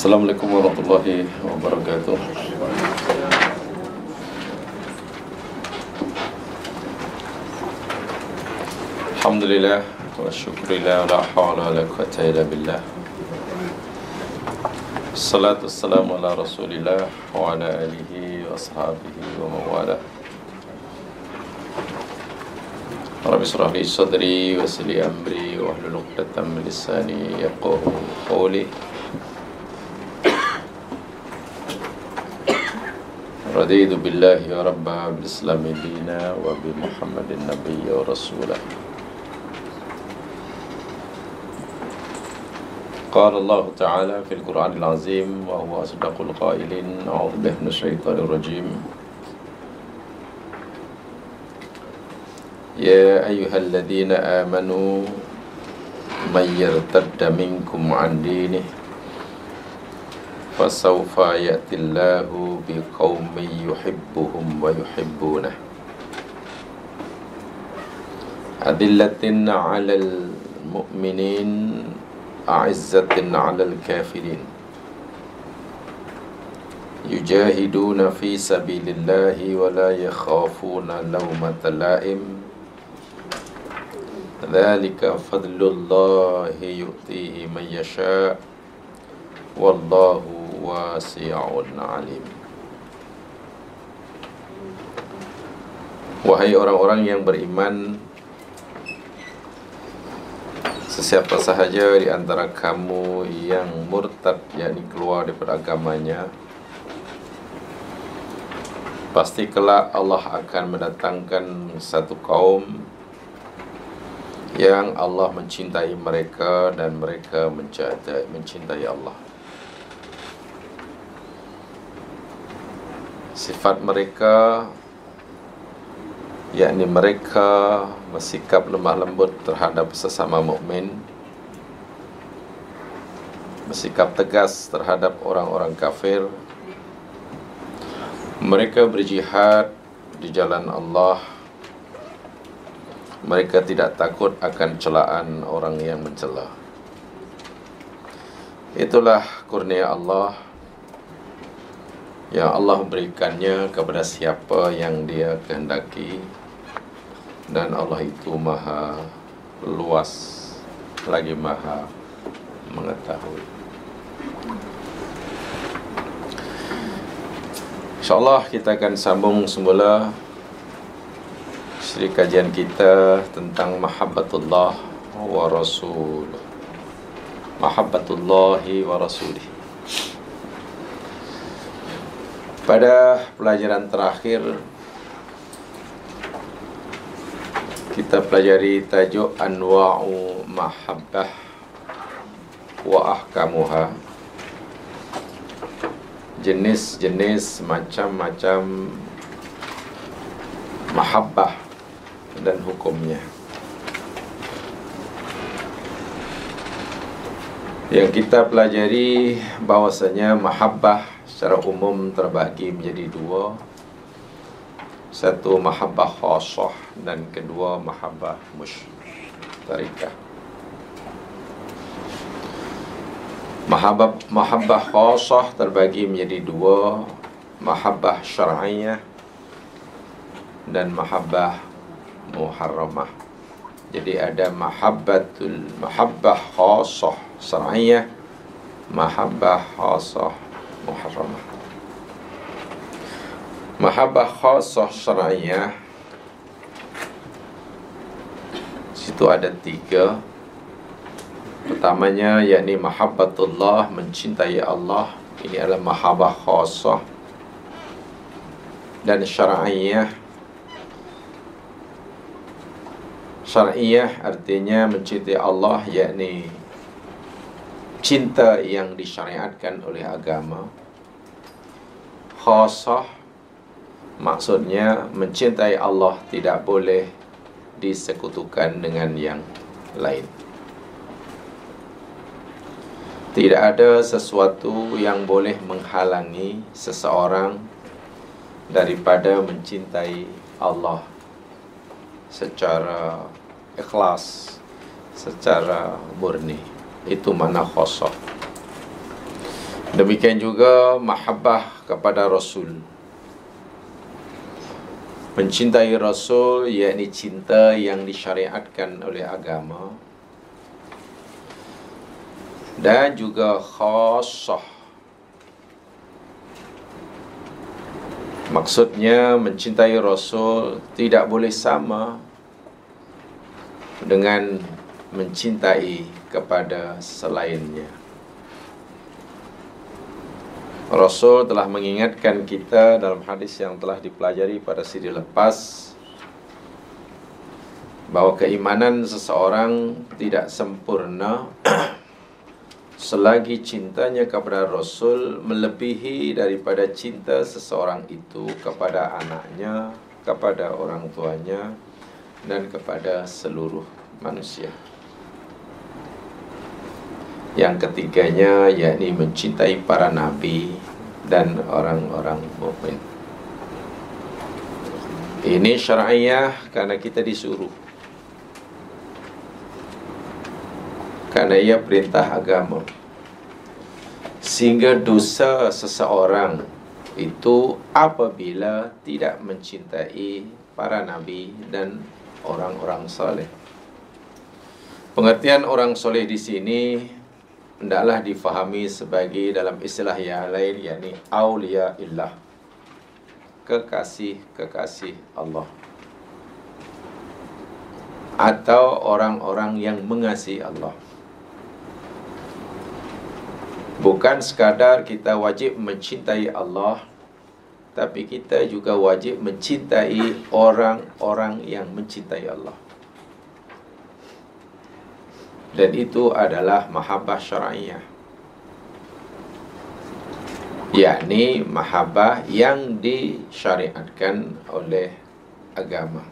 Assalamualaikum warahmatullahi wabarakatuh. Alhamdulillah wa syukurillah la hawla wa la quwwata illa billah. Salatu wassalamu ala rasulillah wa ala alihi wa ashabihi wa mawala. Rabbi shrah li sadri wa yassir li amri wa hlul 'uqdatam min lisani yafqahu qawli. Raditu billahi wa rabba bil islami dina wa bi Muhammadin nabiyya wa rasulah. Qala Allah Ta'ala fil Qur'anil Azim wa huwa asdaqul qailin. A'udzu billahi minasy syaithanir rajim. Ya ayyuhalladzina amanu may yartadda minkum 'an dinihi fasawfa ya'tillahu biqaumin yuhibbuhum wa yuhibbunah adillatin 'alal mu'minin a'izzatin 'alal kafirin yujahiduna fi sabilillahi wa la yakhafuna lawmata la'im dzalika fadlullahi yu'tihi man yasha' wallahu wasi'un alim. Wahai orang-orang yang beriman, sesiapa sahaja di antara kamu yang murtad, yakni keluar daripada agamanya, pasti kelak Allah akan mendatangkan satu kaum yang Allah mencintai mereka dan mereka mencintai Allah. Sifat mereka, yakni mereka bersikap lemah lembut terhadap sesama mukmin, bersikap tegas terhadap orang-orang kafir. Mereka berjihad di jalan Allah. Mereka tidak takut akan celaan orang yang mencela. Itulah kurnia Allah yang Allah berikannya kepada siapa yang Dia kehendaki, dan Allah itu maha luas lagi maha mengetahui. InsyaAllah kita akan sambung semula siri kajian kita tentang mahabbatullah wa rasul. Mahabbatullahi wa rasulih. Pada pelajaran terakhir kita pelajari tajuk anwa'u mahabbah wa ahkamuha. Jenis-jenis macam-macam mahabbah dan hukumnya. Yang kita pelajari bahwasanya mahabbah secara umum terbagi menjadi dua. Satu mahabbah khassah dan kedua mahabbah musytarikah. Mahabbah khassah terbagi menjadi dua, mahabbah syar'iyah dan mahabbah muharramah. Jadi ada mahabbah khassah syar'iyah, mahabbah khassah muharramah. Mahabbah khassah syar'iyah situ ada tiga. Pertamanya yakni mahabbatullah, mencintai Allah. Ini adalah mahabbah khassah. Dan syar'iyah, syar'iyah artinya mencintai Allah, yakni cinta yang disyariatkan oleh agama. Khassah maksudnya mencintai Allah tidak boleh disekutukan dengan yang lain. Tidak ada sesuatu yang boleh menghalangi seseorang daripada mencintai Allah secara ikhlas, secara murni. Itu makna khassah. Demikian juga mahabbah kepada Rasul. Mencintai Rasul, yakni cinta yang disyariatkan oleh agama, dan juga khassah. Maksudnya mencintai Rasul tidak boleh sama dengan mencintai kepada selainnya. Rasul telah mengingatkan kita dalam hadis yang telah dipelajari pada siri lepas, bahawa keimanan seseorang tidak sempurna selagi cintanya kepada Rasul melebihi daripada cinta seseorang itu kepada anaknya, kepada orang tuanya, dan kepada seluruh manusia. Yang ketiganya yakni mencintai para nabi dan orang-orang mukmin. Ini syar'iyah karena kita disuruh, karena ia perintah agama. Sehingga dosa seseorang itu apabila tidak mencintai para nabi dan orang-orang soleh. Pengertian orang soleh di sini hendaklah difahami sebagai dalam istilah yang lain, yakni auliya illah, kekasih-kekasih Allah, atau orang-orang yang mengasihi Allah. Bukan sekadar kita wajib mencintai Allah, tapi kita juga wajib mencintai orang-orang yang mencintai Allah. Dan itu adalah mahabbah syar'iyah, yakni mahabbah yang disyariatkan oleh agama.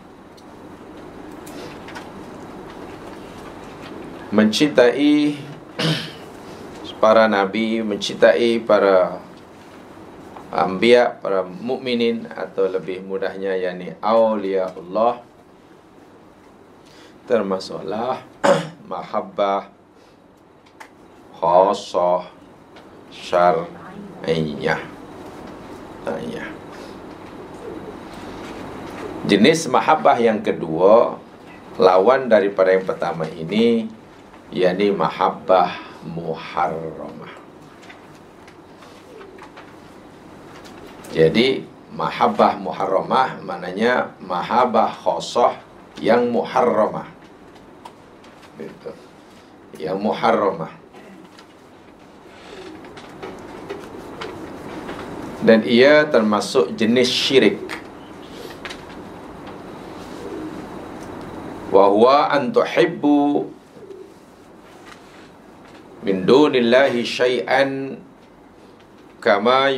Mencintai para nabi, mencintai para anbiya, para mukminin, atau lebih mudahnya yakni auliyaullah, termasuklah mahabbah khassah syar'iyah. Jenis mahabbah yang kedua, lawan daripada yang pertama ini, yakni mahabbah muharramah. Jadi mahabbah muharramah maknanya mahabbah khassah yang muharramah. Itu yang muharramah. Dan ia termasuk jenis syirik. Wa huwa an tuhibbu min dunillahi syai'an kama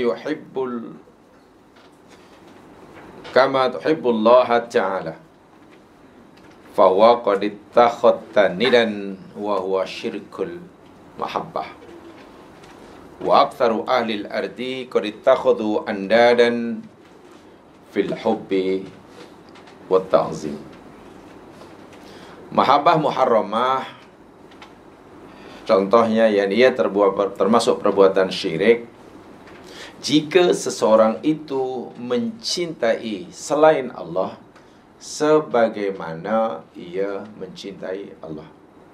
tuhibbullaha ta'ala, fahuwa qad ittakhadta nidan wa huwa syirkul mahabbah. Wa aktsaru ahli al-ardi qad ittakhadhu andadan fil hubbi wat ta'zim. Mahabbah muharramah contohnya yang ia termasuk perbuatan syirik jika seseorang itu mencintai selain Allah sebagaimana ia mencintai Allah.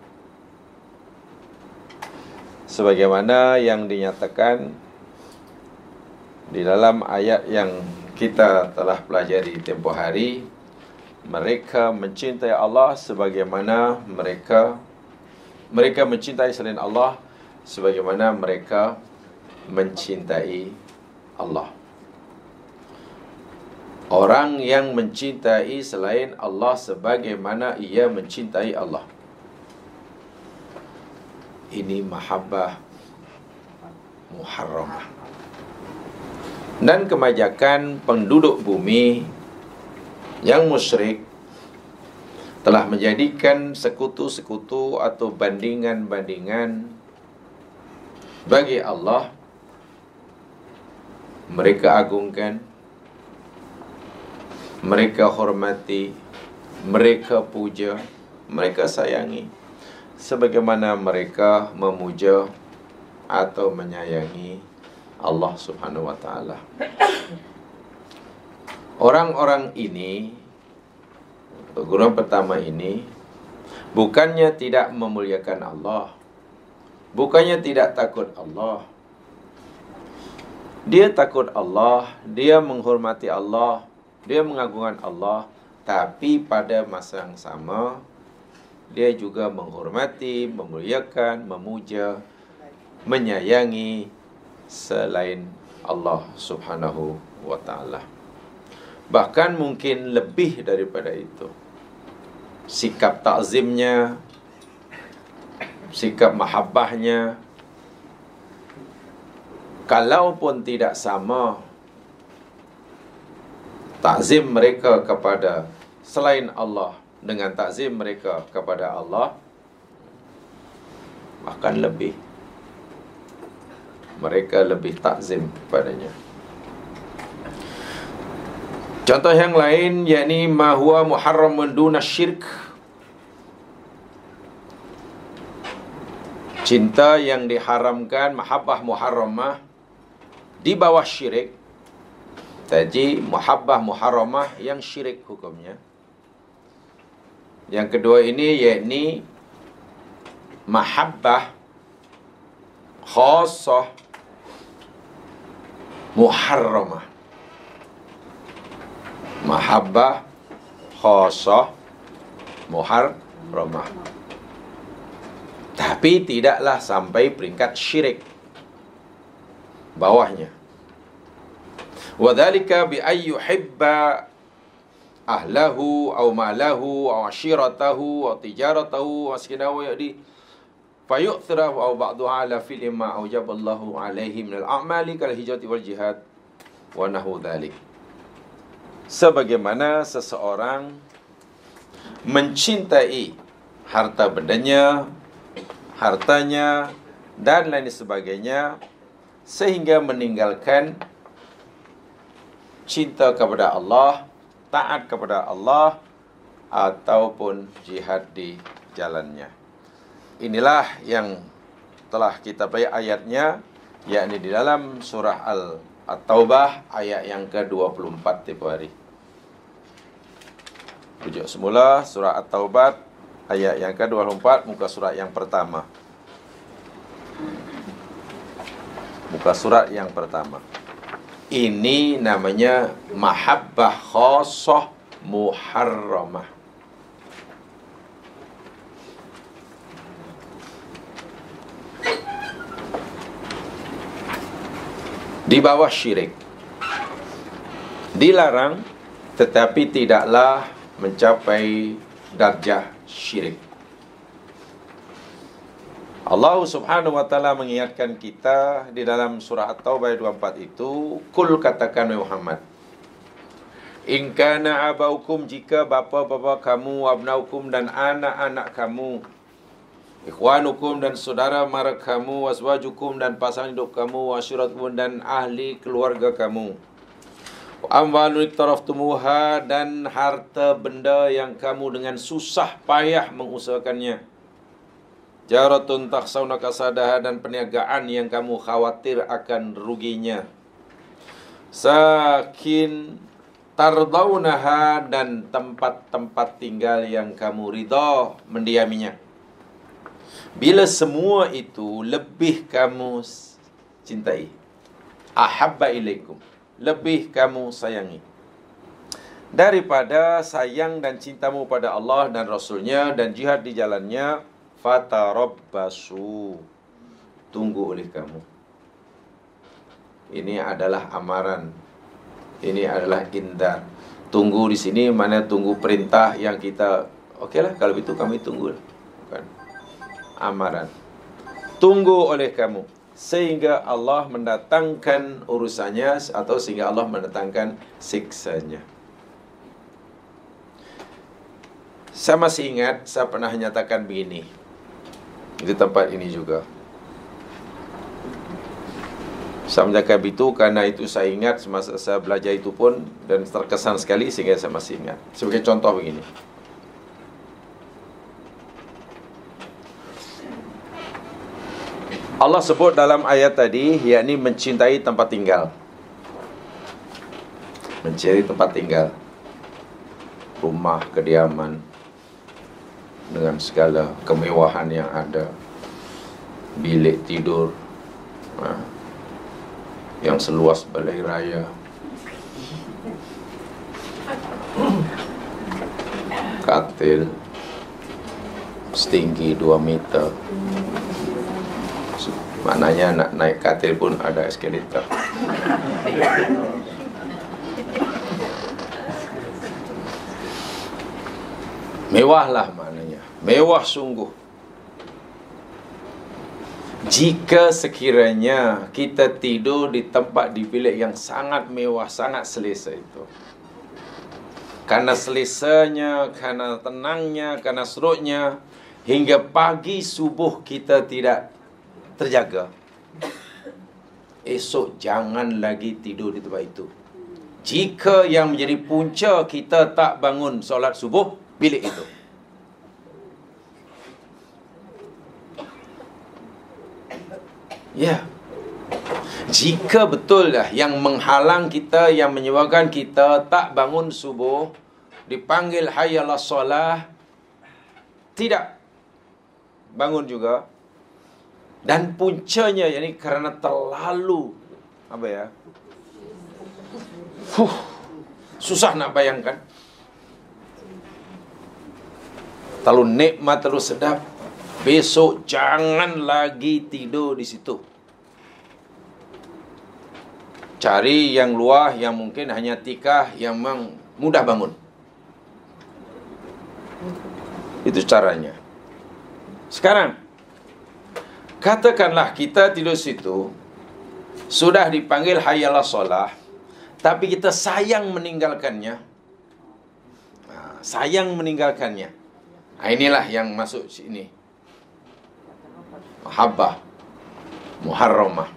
Sebagaimana yang dinyatakan di dalam ayat yang kita telah pelajari tempoh hari, mereka mencintai Allah sebagaimana mereka mencintai selain Allah sebagaimana mereka mencintai Allah. Orang yang mencintai selain Allah sebagaimana ia mencintai Allah, ini mahabbah muharramah. Dan kebanyakan penduduk bumi yang musyrik telah menjadikan sekutu-sekutu atau bandingan-bandingan bagi Allah. Mereka agungkan, mereka hormati, mereka puja, mereka sayangi, sebagaimana mereka memuja atau menyayangi Allah Subhanahu wa taala. Orang-orang ini, golongan pertama ini, bukannya tidak memuliakan Allah, bukannya tidak takut Allah. Dia takut Allah, dia menghormati Allah, dia mengagungkan Allah, tapi pada masa yang sama dia juga menghormati, memuliakan, memuja, menyayangi selain Allah Subhanahu wa taala. Bahkan mungkin lebih daripada itu. Sikap takzimnya, sikap mahabbahnya, kalaupun tidak sama takzim mereka kepada selain Allah dengan takzim mereka kepada Allah, bahkan lebih, mereka lebih takzim padanya. Contoh yang lain, yakni ma huwa muharramun duna syirk. Cinta yang diharamkan, mahabbah muharramah di bawah syirik. Tadi muhabbah muharramah yang syirik hukumnya. Yang kedua ini yakni mahabbah khassah muharramah. Mahabbah khassah muharramah, tapi tidaklah sampai peringkat syirik bawahnya. Wadzalika bi ay yuhibba ahlahu aw malahu aw ashiratahu aw tijaratahu wa askinahu yadi fayu'thirahu aw ba'dahu ala fil ma aujaballahu alaihi min al-a'mali kal hijrati wal jihad wa nahu dzalik. Sebagaimana seseorang mencintai harta bendanya, hartanya dan lain sebagainya, sehingga meninggalkan cinta kepada Allah, taat kepada Allah, ataupun jihad di jalannya. Inilah yang telah kita baca ayatnya, yakni di dalam surah At-Taubah ayat yang ke-24 tiap hari. Rujuk semula surah At-Taubah ayat yang ke-24, muka surat yang pertama. Muka surat yang pertama. Ini namanya mahabbah khassah muharramah. Di bawah syirik. Dilarang, tetapi tidaklah mencapai darjah syirik. Allah Subhanahu wa taala mengingatkan kita di dalam surah At-Taubah 24 itu, kul katakan Muhammad, in kana abaukum, jika bapa-bapa kamu, abnaukum dan anak-anak kamu, ikhwanukum dan saudara mara kamu, waswajukum dan pasangan hidup kamu, wasyiratukum dan ahli keluarga kamu, amwalun iktaraftumuha dan harta benda yang kamu dengan susah payah mengusahakannya, jaratun takhsawna kasadaha dan perniagaan yang kamu khawatir akan ruginya, sakin tardaunaha dan tempat-tempat tinggal yang kamu ridha mendiaminya. Bila semua itu lebih kamu cintai, ahabba ilaikum, lebih kamu sayangi daripada sayang dan cintamu pada Allah dan Rasulnya dan jihad di jalannya, fatarabbasu, tunggu oleh kamu. Ini adalah amaran, ini adalah indar. Tunggu di sini mana tunggu perintah yang kita, okeylah kalau itu kami tunggu. Bukan amaran. Tunggu oleh kamu sehingga Allah mendatangkan urusannya, atau sehingga Allah mendatangkan siksanya. Saya masih ingat, saya pernah nyatakan begini di tempat ini juga. Saya menyatakan itu karena itu saya ingat semasa saya belajar itu pun, dan terkesan sekali sehingga saya masih ingat. Sebagai contoh begini. Allah sebut dalam ayat tadi, yakni mencintai tempat tinggal. Mencari tempat tinggal, rumah, kediaman, dengan segala kemewahan yang ada, bilik tidur yang seluas balai raya, katil setinggi 2 meter. Maknanya nak naik katil pun ada eskalator. Mewah lah maknanya, mewah sungguh. Jika sekiranya kita tidur di tempat, di bilik yang sangat mewah, sangat selesa itu, karena selesanya, karena tenangnya, karena serutnya, hingga pagi subuh kita tidak terjaga, esok jangan lagi tidur di tempat itu. Jika yang menjadi punca kita tak bangun solat subuh, bilik itu. Ya. Jika betul dah yang menghalang kita, yang menyebabkan kita tak bangun subuh, dipanggil hayya 'alas solah, tidak bangun juga, dan puncanya yakni kerana terlalu susah nak bayangkan, terlalu nikmat, terlalu sedap, besok jangan lagi tidur di situ. Cari yang luar, yang mungkin hanya tikar, yang memang mudah bangun. Itu caranya. Sekarang, katakanlah kita tidur situ, sudah dipanggil hayya 'alas solah, tapi kita sayang meninggalkannya. Sayang meninggalkannya. Inilah yang masuk sini. Mahabbah muharramah.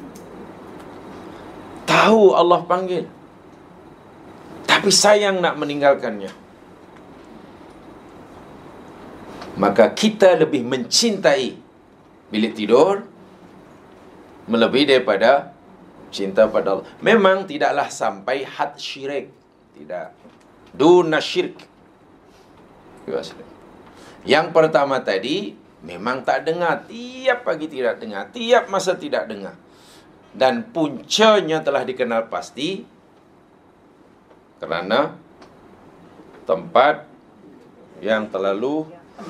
Tahu Allah panggil, tapi sayang nak meninggalkannya. Maka kita lebih mencintai bilik tidur melebihi daripada cinta pada Allah. Memang tidaklah sampai had syirik, tidak, duna syirk. Yang pertama tadi memang tak dengar, tiap pagi tidak dengar, tiap masa tidak dengar, dan puncanya telah dikenal pasti kerana tempat yang terlalu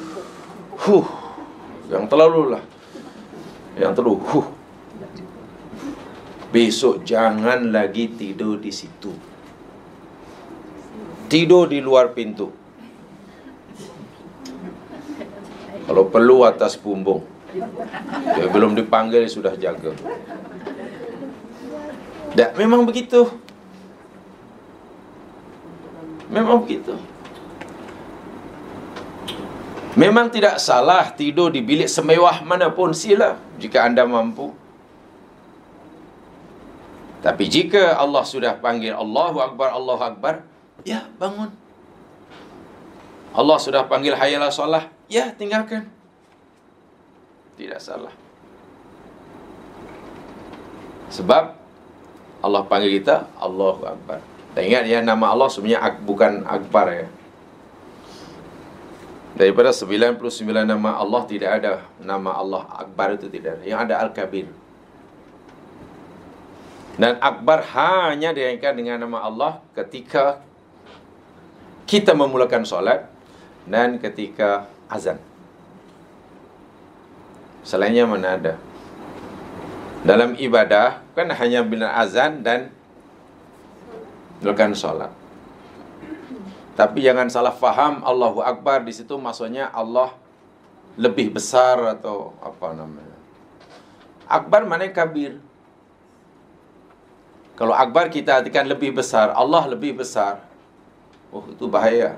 besok jangan lagi tidur di situ. Tidur di luar pintu, kalau perlu atas bumbung. Dia belum dipanggil sudah jaga. Dan memang begitu. Memang begitu. Memang tidak salah tidur di bilik semewah manapun, sila jika anda mampu. Tapi jika Allah sudah panggil Allahu Akbar, ya bangun. Allah sudah panggil hayya 'alas solah, ya tinggalkan. Tidak salah. Sebab Allah panggil kita Allahu Akbar. Dan ingat ya, nama Allah sebenarnya bukan Akbar ya. Daripada 99 nama Allah, tidak ada nama Allah Akbar, itu tidak ada. Yang ada Al-Kabir. Dan Akbar hanya dikaitkan dengan nama Allah ketika kita memulakan solat dan ketika azan. Selainnya mana ada. Dalam ibadah kan hanya bila azan dan melakukan solat. Tapi jangan salah faham, Allahu Akbar di situ maksudnya Allah lebih besar atau apa namanya. Akbar maknanya kabir. Kalau Akbar kita artikan lebih besar, Allah lebih besar, oh itu bahaya.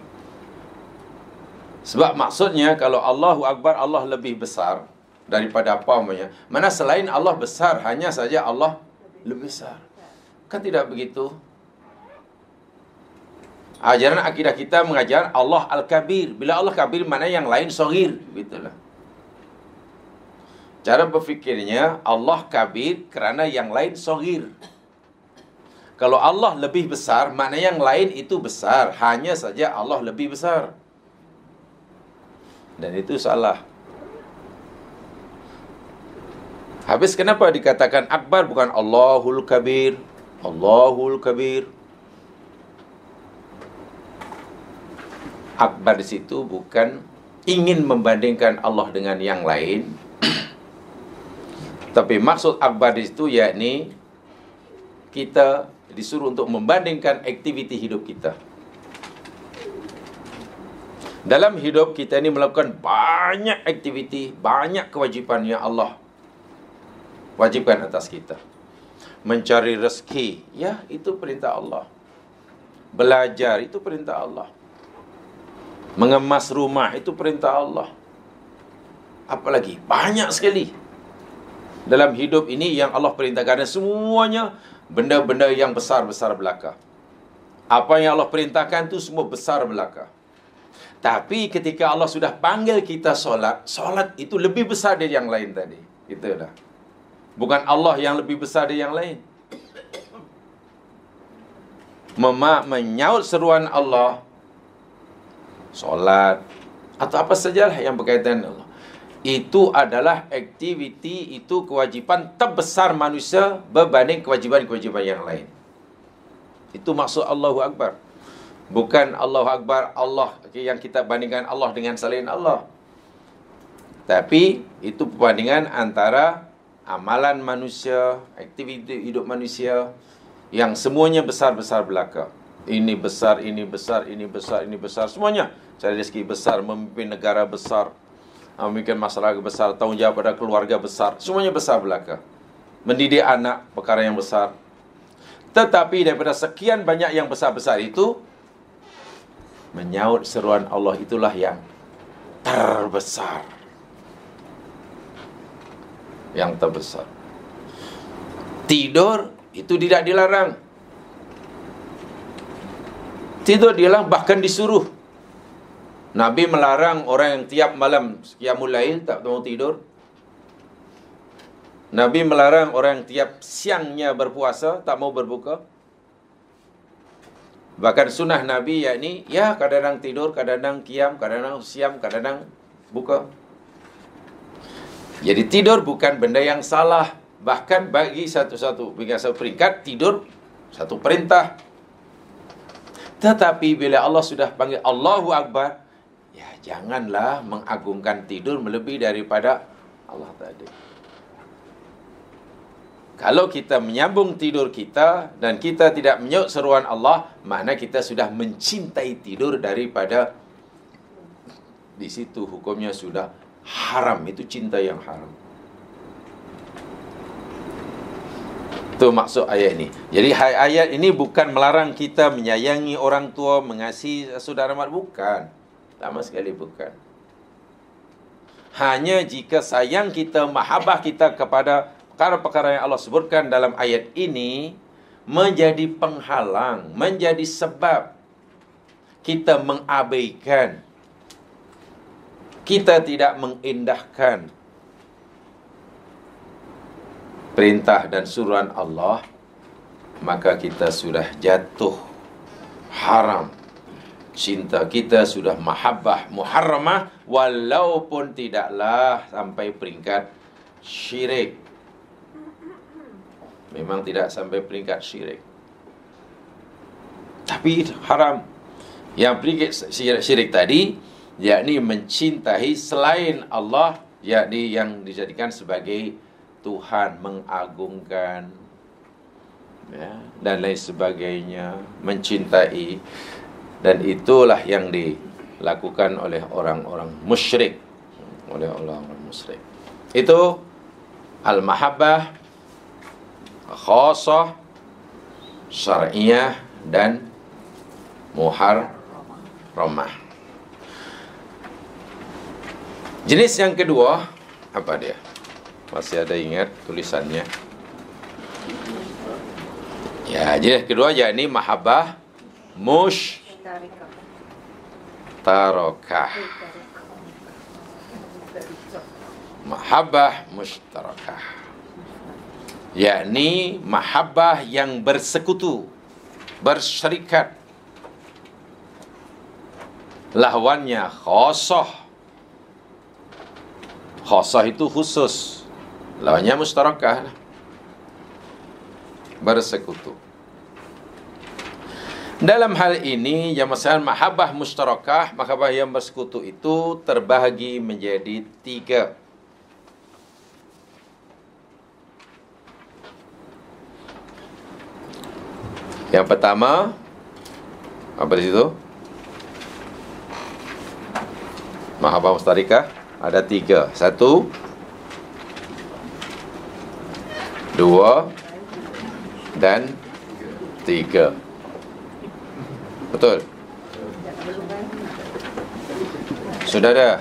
Sebab maksudnya kalau Allahu Akbar, Allah lebih besar daripada apa namanya. Mana selain Allah besar, hanya saja Allah lebih besar. Kan tidak begitu. Ajaran akidah kita mengajar Allah Al-Kabir. Bila Allah Kabir, mana yang lain Saghir, begitulah. Cara berfikirnya, Allah kabir kerana yang lain soghir. Kalau Allah lebih besar, maknanya yang lain itu besar. Hanya saja Allah lebih besar. Dan itu salah. Habis kenapa dikatakan akbar bukan Allahul kabir? Allahul kabir. Akbar di situ bukan ingin membandingkan Allah dengan yang lain. Tapi maksud akbar di situ yakni kita disuruh untuk membandingkan aktiviti hidup kita. Dalam hidup kita ini melakukan banyak aktiviti, banyak kewajipan yang Allah wajibkan atas kita. Mencari rezeki, ya itu perintah Allah. Belajar, itu perintah Allah. Mengemas rumah, itu perintah Allah. Apalagi, banyak sekali dalam hidup ini yang Allah perintahkan. Semuanya benda-benda yang besar-besar belaka. Apa yang Allah perintahkan itu semua besar belaka. Tapi ketika Allah sudah panggil kita solat, solat itu lebih besar dari yang lain tadi. Itulah. Bukan Allah yang lebih besar dari yang lain. Menyaut seruan Allah, solat, atau apa sajalah yang berkaitan dengan Allah, itu adalah aktiviti, itu kewajipan terbesar manusia berbanding kewajipan-kewajipan yang lain. Itu maksud Allahu Akbar. Bukan Allahu Akbar Allah yang kita bandingkan Allah dengan selain Allah. Tapi itu perbandingan antara amalan manusia, aktiviti hidup manusia yang semuanya besar-besar belaka. Ini besar, ini besar, ini besar, ini besar, semuanya. Cari rezeki besar, memimpin negara besar, memikirkan masalah besar, tanggung jawab pada keluarga besar, semuanya besar belaka. Mendidik anak, perkara yang besar. Tetapi daripada sekian banyak yang besar-besar itu, menyaut seruan Allah itulah yang terbesar. Yang terbesar. Tidur itu tidak dilarang. Tidur dilarang, bahkan disuruh. Nabi melarang orang yang tiap malam qiyamul lail tak mau tidur. Nabi melarang orang yang tiap siangnya berpuasa tak mau berbuka. Bahkan sunnah Nabi yakni ya kadang-kadang tidur, kadang-kadang qiyam, kadang-kadang siam, kadang-kadang buka. Jadi tidur bukan benda yang salah. Bahkan bagi satu peringkat tidur satu perintah. Tetapi bila Allah sudah panggil Allahu Akbar, ya janganlah mengagungkan tidur melebihi daripada Allah tadi. Kalau kita menyambung tidur kita dan kita tidak menyaut seruan Allah, makna kita sudah mencintai tidur daripada di situ hukumnya sudah haram. Itu cinta yang haram. Itu maksud ayat ini. Jadi ayat ini bukan melarang kita menyayangi orang tua, mengasihi saudara mara, bukan. Sama sekali bukan. Hanya jika sayang kita, mahabbah kita kepada perkara-perkara yang Allah sebutkan dalam ayat ini menjadi penghalang, menjadi sebab kita mengabaikan, kita tidak mengindahkan perintah dan suruhan Allah, maka kita sudah jatuh haram. Cinta kita sudah mahabbah muharramah, walaupun tidaklah sampai peringkat syirik. Memang tidak sampai peringkat syirik, tapi haram. Yang peringkat syirik tadi, yakni mencintai selain Allah, yakni yang dijadikan sebagai Tuhan, mengagungkan, ya, dan lain sebagainya, mencintai. Dan itulah yang dilakukan oleh orang-orang musyrik, Itu al-mahabbah khasah, syar'iyah, dan muharramah. Jenis yang kedua, apa dia? Masih ada ingat tulisannya? Ya, jenis kedua yakni mahabbah mushtarakah. Mahabbah mushtarakah, yakni mahabbah yang bersekutu, bersyarikat. Lawannya khasah. Khasah itu khusus, lawannya mushtarakah, bersekutu. Dalam hal ini, yang masalah mahabbah mushtarakah, mahabbah yang bersekutu itu terbahagi menjadi 3. Yang pertama, apa di situ? Mahabbah mushtarakah ada 3. 1, 2, dan 3. Betul? Sudah ada?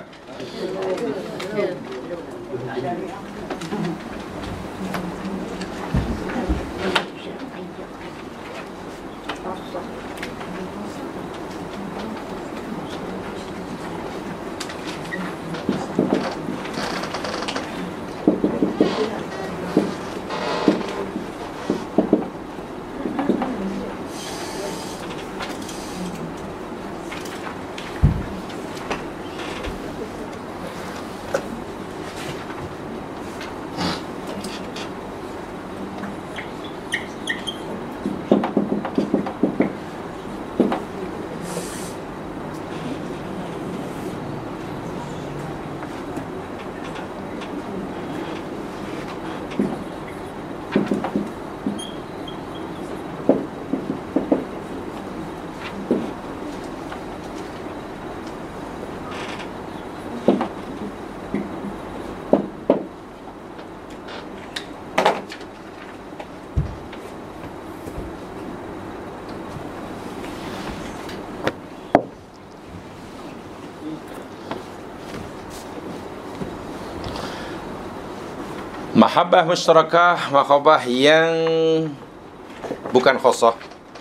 Mahabbah mushtarakah, mahabbah yang bukan khasah,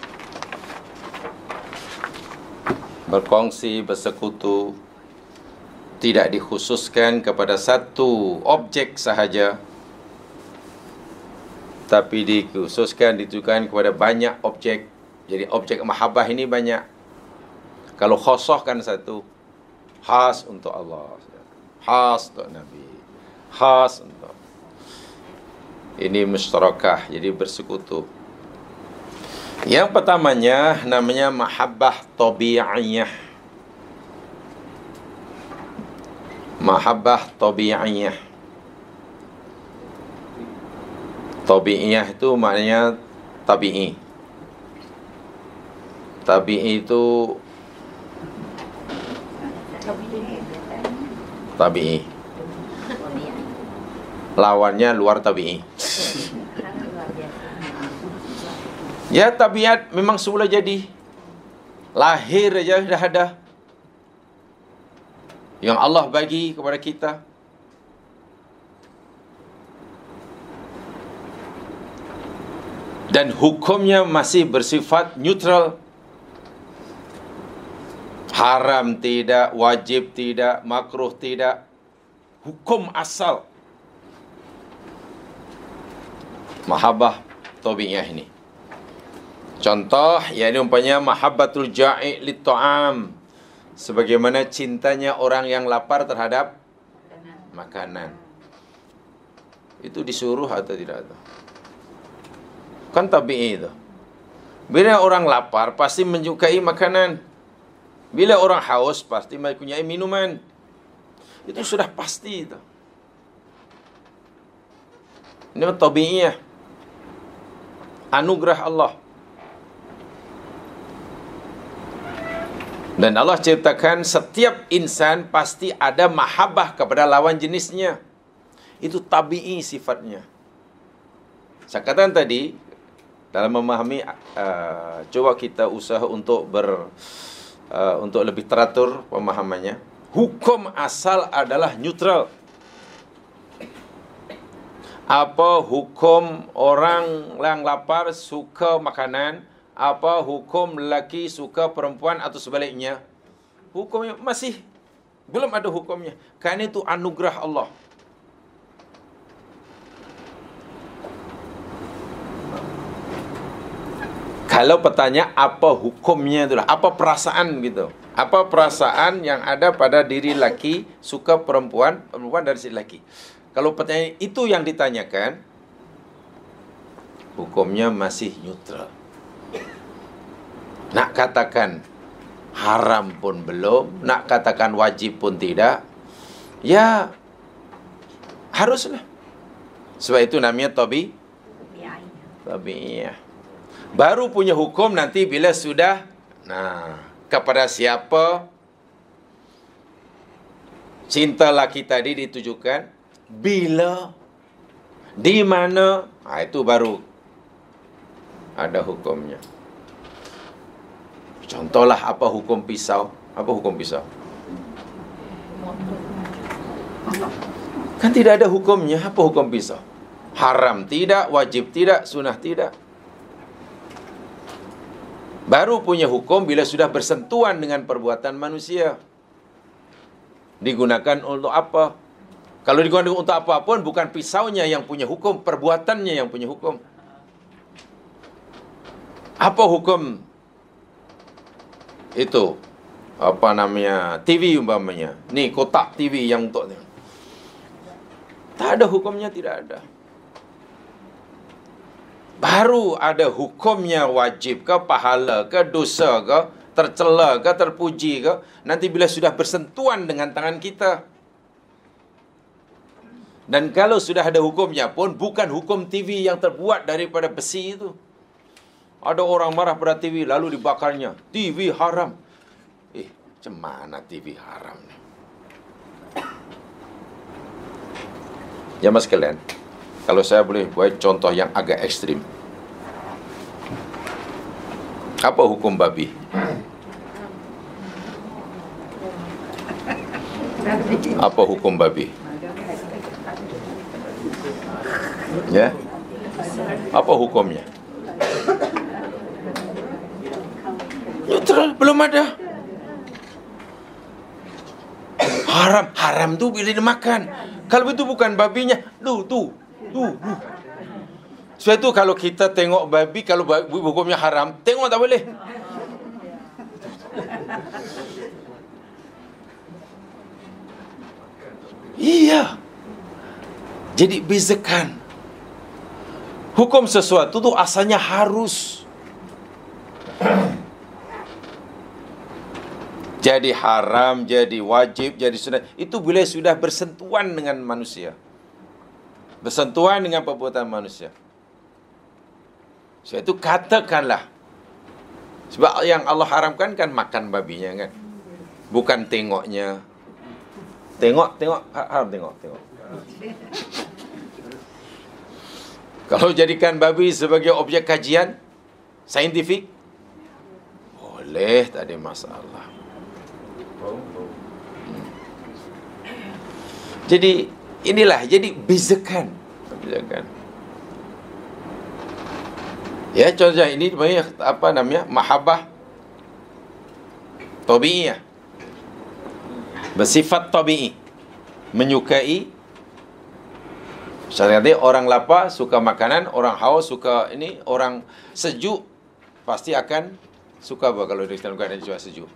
berkongsi, bersekutu, tidak dikhususkan kepada satu objek sahaja, tapi dikhususkan, ditujukan kepada banyak objek. Jadi objek mahabbah ini banyak. Kalau khasah kan satu, khas untuk Allah, khas untuk Nabi, khas untuk ini mushtarakah, jadi bersekutu. Yang pertamanya namanya mahabbah tabi'iyah. Mahabbah tabi'iyah. Tabi'iyah itu maknanya tabi'i. Tabi'i itu tabi'i. Lawannya luar tabi'i. Ya, tabiat memang semula jadi. Lahir aja dah ada. Yang Allah bagi kepada kita. Dan hukumnya masih bersifat neutral. Haram tidak, wajib tidak, makruh tidak. Hukum asal mahabbah tabi'iyah ini. Contoh, yakni umpamanya mahabbatul ja'i' lit ta'am, sebagaimana cintanya orang yang lapar terhadap makanan. Itu disuruh atau tidak? Kan tabi'i itu. Bila orang lapar pasti menyukai makanan. Bila orang haus pasti mempunyai minuman. Itu sudah pasti itu. Ini tabi'iyah, anugerah Allah. Dan Allah ciptakan setiap insan pasti ada mahabbah kepada lawan jenisnya. Itu tabi'i sifatnya. Saya katakan tadi, dalam memahami, coba kita usaha untuk untuk lebih teratur pemahamannya. Hukum asal adalah neutral. Apa hukum orang yang lapar suka makanan, apa hukum lelaki suka perempuan atau sebaliknya, hukumnya masih belum ada hukumnya. Karena itu anugerah Allah. Kalau bertanya apa hukumnya itulah, apa perasaan gitu. Apa perasaan yang ada pada diri laki suka perempuan, perempuan dari si laki. Kalau pertanyaan itu yang ditanyakan, hukumnya masih neutral. Nak katakan haram pun belum, nak katakan wajib pun tidak, ya haruslah. Sebab itu namanya tabi'iyah. Baru punya hukum nanti bila sudah, kepada siapa cinta laki tadi ditujukan, bila, di mana, itu baru ada hukumnya. Contohlah apa hukum pisau? Apa hukum pisau? Kan tidak ada hukumnya. Apa hukum pisau? Haram tidak, wajib tidak, sunnah tidak. Baru punya hukum bila sudah bersentuhan dengan perbuatan manusia. Digunakan untuk apa? Kalau digunakan untuk apa pun, bukan pisaunya yang punya hukum, perbuatannya yang punya hukum. Apa hukum itu? Apa namanya? TV umpamanya. Ni kotak TV yang untuk ni. Tak ada hukumnya, tidak ada. Baru ada hukumnya wajib ke, pahala ke, dosa ke, tercela ke, terpuji ke, nanti bila sudah bersentuhan dengan tangan kita. Dan kalau sudah ada hukumnya pun, bukan hukum TV yang terbuat daripada besi itu. Ada orang marah pada TV lalu dibakarnya. TV haram. Macam mana TV haram ni? Jamaah sekalian, kalau saya boleh buat contoh yang agak ekstrim. Apa hukum babi? Apa hukum babi? Ya? Apa hukumnya? Neutral, belum ada. Haram tu bila dimakan. Kalau itu bukan babinya, tu. Sebab itu kalau kita tengok babi, kalau hukumnya haram, tengok tak boleh. Iya. Jadi bezakan. Hukum sesuatu tu asalnya harus. Jadi haram, jadi wajib, jadi sunat. Itu bila sudah bersentuhan dengan manusia. Bersentuhan dengan perbuatan manusia. Sebab itu katakanlah. Sebab yang Allah haramkan kan makan babinya kan. Bukan tengoknya. Tengok. Haram tengok. Kalau jadikan babi sebagai objek kajian saintifik, boleh, tak ada masalah. Jadi inilah, jadi bezakan. Ya, contohnya ini apa namanya? Mahabbah tabi'iyah. Bersifat tabi'i. Menyukai. Misalnya orang lapar suka makanan, orang haus suka ini, orang sejuk pasti akan suka apa kalau dalam keadaan sejuk.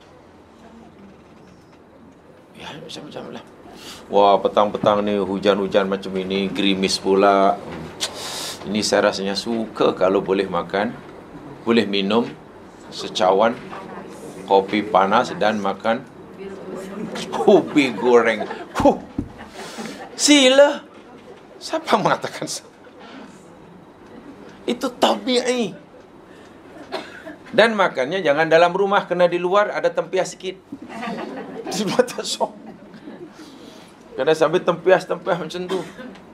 Ya, macam-macam lah. Wah, petang-petang ni hujan-hujan macam ini, gerimis pula. Ini saya rasanya suka kalau boleh makan, boleh minum secawan kopi panas dan makan ubi goreng. Sila. Siapa mengatakan itu tabi'i. Dan makannya jangan dalam rumah, kena di luar ada tempias sikit. Di luar tak sok. Kena sambil tempias macam tu.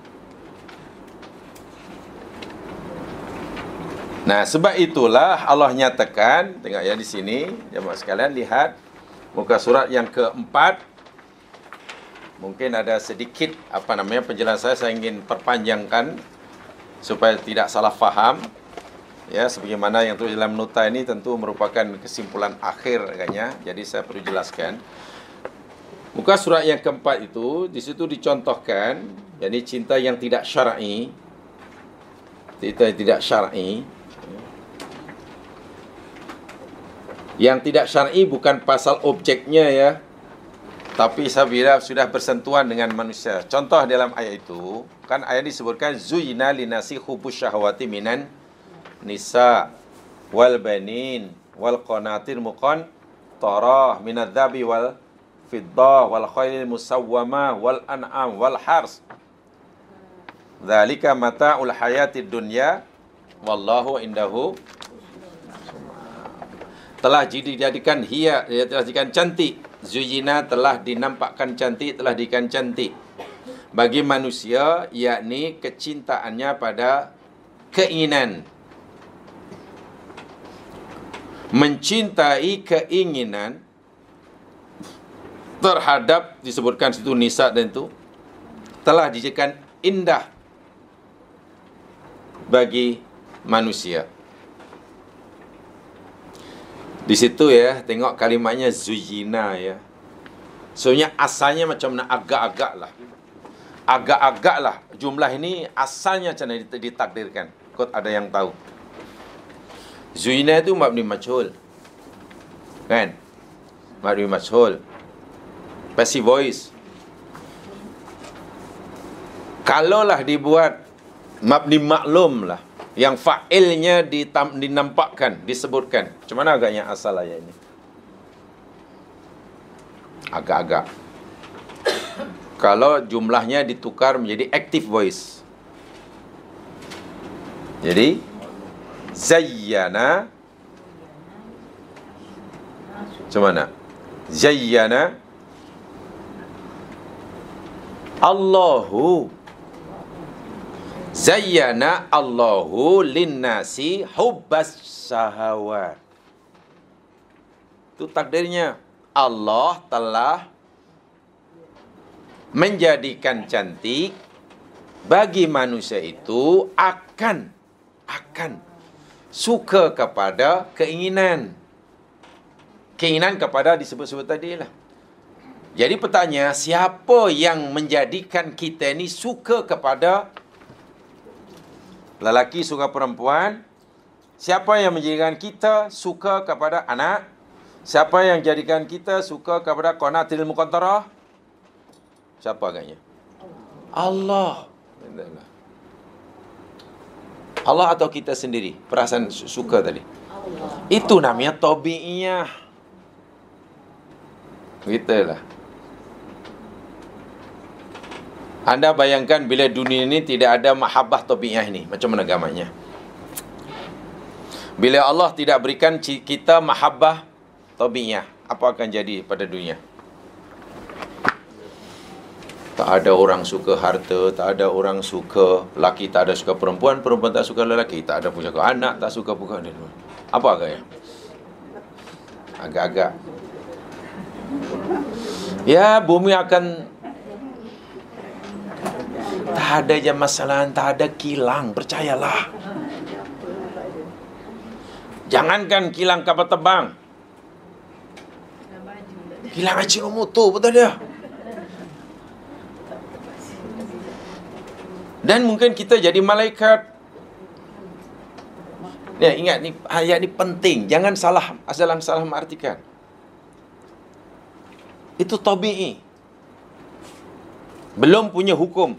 Nah, sebab itulah Allah nyatakan, tengok ya di sini, jemaah sekalian lihat muka surat yang keempat. Mungkin ada sedikit penjelasan saya ingin perpanjangkan supaya tidak salah faham. Ya, sebagaimana yang tulis dalam nota ini tentu merupakan kesimpulan akhir agaknya. Jadi saya perlu jelaskan. Muka surat yang keempat itu, di situ dicontohkan, yakni cinta yang tidak syar'i. Cinta yang tidak syar'i. Yang tidak syar'i bukan pasal objeknya ya, tapi bila sudah bersentuhan dengan manusia. Contoh dalam ayat itu, kan ayat disebutkan zuyina linasi hubus syahwati minan nisa wal banin wal qanatir muqantarah minadzabi wal fiddah wal khailil musawwamah wal an'am wal hars. Dzalika mata'ul hayatid dunya wallahu indahu. Telah dijadikan telah dijadikan cantik. Zuyina telah dinampakkan cantik, telah dijadikan cantik bagi manusia, yakni kecintaannya pada keinginan. Mencintai keinginan terhadap, disebutkan situ nisa dan itu, telah dijadikan indah bagi manusia. Di situ ya, tengok kalimatnya zuyina ya. Sebenarnya asalnya macam mana, agak-agak lah. Agak-agak lah. Jumlah ini asalnya macam mana ditakdirkan. Kot ada yang tahu. Zuyina itu mabni majhul. Kan? Mabni majhul. Passive voice. Kalaulah dibuat mabni maklum lah, yang fa'ilnya dinampakkan, disebutkan. Macam mana agaknya asal ayat ini? Agak-agak. Kalau jumlahnya ditukar menjadi active voice. Jadi zayyana. Macam mana? Zayyana Allahu. Zayyana Allahu linnasi hubbas syahawat. Itu takdirnya. Allah telah menjadikan cantik bagi manusia itu akan suka kepada keinginan. Keinginan kepada disebut-sebut tadi lah. Jadi pertanyaan, siapa yang menjadikan kita ni suka kepada lelaki, suka perempuan? Siapa yang menjadikan kita suka kepada anak? Siapa yang jadikan kita suka kepada qanatil muqantarah? Siapa agaknya? Allah. Allah atau kita sendiri? Perasaan suka tadi. Allah. Itu namanya tabi'iyah. Begitulah. Anda bayangkan bila dunia ini tidak ada mahabbah tabi'iyah ini, macam mana gamanya? Bila Allah tidak berikan kita mahabbah tabi'iyah, apa akan jadi pada dunia? Tak ada orang suka harta, tak ada orang suka lelaki, tak ada suka perempuan, perempuan tak suka lelaki, tak ada pun suka anak, tak suka bukan. Apa agaknya? Agak-agak. Ya, bumi akan tak ada je masalah, tak ada kilang, percayalah. Jangankan kilang kapal terbang, kilang Ajinomoto pun tak ada. Dan mungkin kita jadi malaikat. Ya, ingat ni ayat ni penting, jangan salah mengartikan. Itu tabi'i. Belum punya hukum.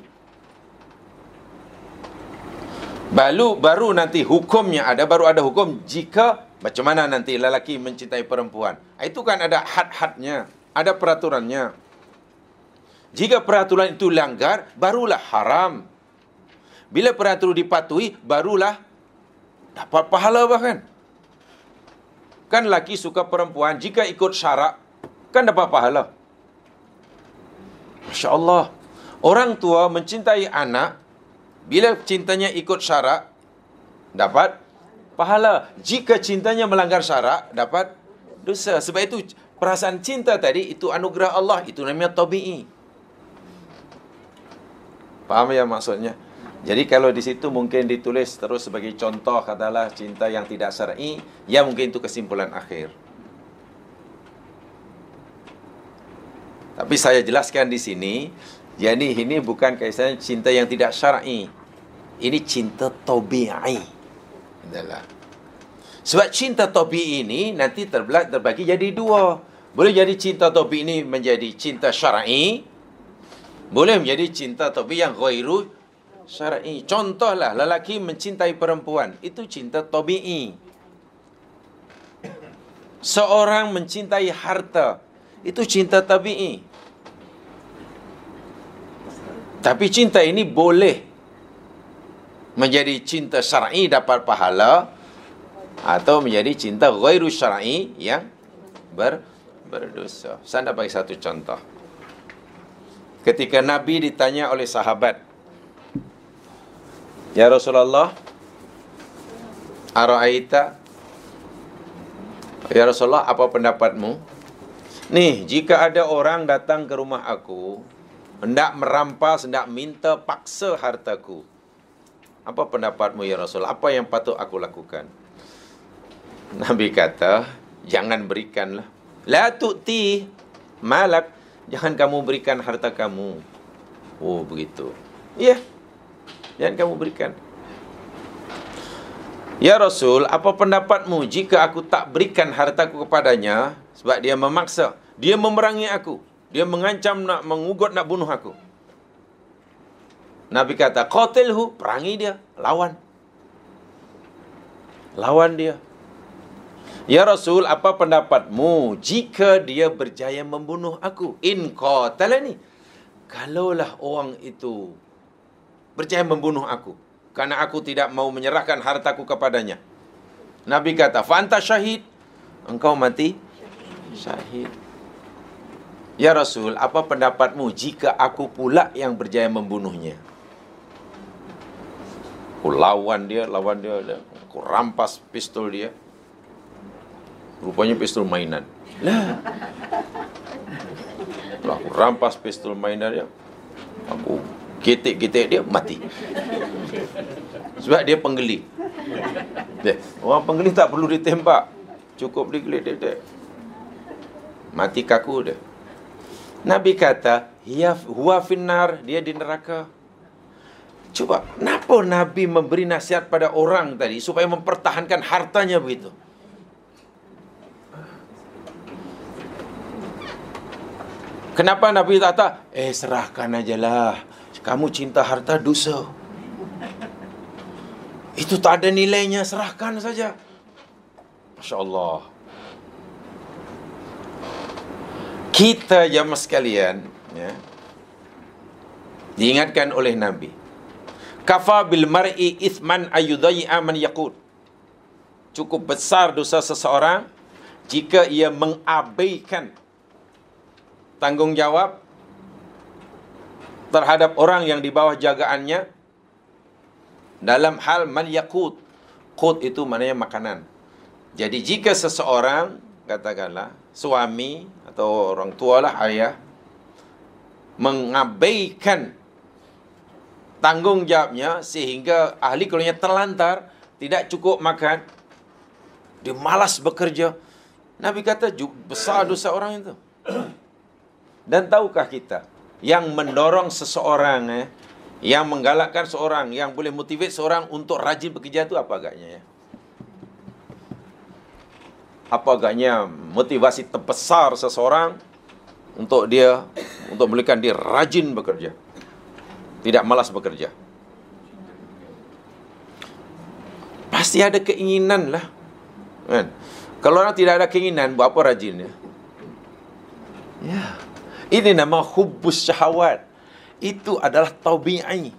Baru nanti hukumnya ada, baru ada hukum jika macam mana nanti lelaki mencintai perempuan. Itu kan ada had-hadnya, ada peraturannya. Jika peraturan itu langgar, barulah haram. Bila peraturan dipatuhi, barulah dapat pahala bahkan. Kan lelaki suka perempuan, jika ikut syarak, kan dapat pahala. Masya Allah. Orang tua mencintai anak, bila cintanya ikut syarak, dapat pahala. Jika cintanya melanggar syarak, dapat dosa. Sebab itu, perasaan cinta tadi, itu anugerah Allah. Itu namanya tabi'i. Faham ya maksudnya? Jadi kalau di situ mungkin ditulis terus sebagai contoh, katalah cinta yang tidak syar'i, ya mungkin itu kesimpulan akhir. Tapi saya jelaskan di sini, jadi ini bukan kisah cinta yang tidak syar'i. Ini cinta tabi'i. Sebab cinta tabi'i ini nanti terbagi jadi dua. Boleh jadi cinta tabi'i ini menjadi cinta syar'i, boleh menjadi cinta tabi'i yang ghairu syar'i. Contohlah, lelaki mencintai perempuan, itu cinta tabi'i. Seorang mencintai harta, itu cinta tabi'i. Tapi cinta ini boleh menjadi cinta syar'i dapat pahala, atau menjadi cinta ghairu syar'i yang berdosa. Saya nak bagi satu contoh. Ketika Nabi ditanya oleh sahabat, "Ya Rasulullah, ara'aita, ya Rasulullah, apa pendapatmu? Nih, jika ada orang datang ke rumah aku, hendak merampas, hendak minta paksa hartaku, apa pendapatmu ya Rasul? Apa yang patut aku lakukan?" Nabi kata, jangan berikanlah. La tu'ti malak, jangan kamu berikan harta kamu. Oh, begitu. Ya, jangan kamu berikan. Ya Rasul, apa pendapatmu jika aku tak berikan hartaku kepadanya sebab dia memaksa, dia memerangi aku, dia mengancam nak mengugut, nak bunuh aku? Nabi kata, qatilhu, perangi dia, lawan. Lawan dia. Ya Rasul, apa pendapatmu jika dia berjaya membunuh aku? In qatalani, kalaulah orang itu berjaya membunuh aku karena aku tidak mau menyerahkan hartaku kepadanya. Nabi kata, fa anta syahid, engkau mati syahid. Ya Rasul, apa pendapatmu jika aku pula yang berjaya membunuhnya? Aku lawan dia, aku rampas pistol dia. Rupanya pistol mainan. Lah, aku rampas pistol mainan dia, aku getek-getek dia, mati. Sebab dia penggeli. Orang penggeli tak perlu ditembak, cukup digeledek-gedek, mati kaku dia. Nabi kata, huwa finnar, dia di neraka. Coba, kenapa Nabi memberi nasihat pada orang tadi supaya mempertahankan hartanya begitu? Kenapa Nabi kata, serahkan ajalah, kamu cinta harta dosa, itu tak ada nilainya, serahkan saja. Masya Allah. Kita jamaah sekalian, ya, diingatkan oleh Nabi, kafa bil mar'i ithman ayyudai'a man yaqut. Cukup besar dosa seseorang jika ia mengabaikan tanggungjawab terhadap orang yang di bawah jagaannya dalam hal man yaqut. Qut itu maknanya makanan. Jadi jika seseorang, katakanlah suami atau orang tua lah, ayah, mengabaikan tanggungjawabnya sehingga ahli keluarganya terlantar, tidak cukup makan, dia malas bekerja, Nabi kata besar dosa orang itu. Dan tahukah kita, yang mendorong seseorang, yang menggalakkan seorang, yang boleh motivate seorang untuk rajin bekerja itu apa agaknya? Apa agaknya motivasi terbesar seseorang untuk memberikan dia rajin bekerja, tidak malas bekerja? Pasti ada keinginan lah, kan? Kalau orang tidak ada keinginan, buat apa rajin ya? Ya. Ini nama hubbus syahwat. Itu adalah tabi'i.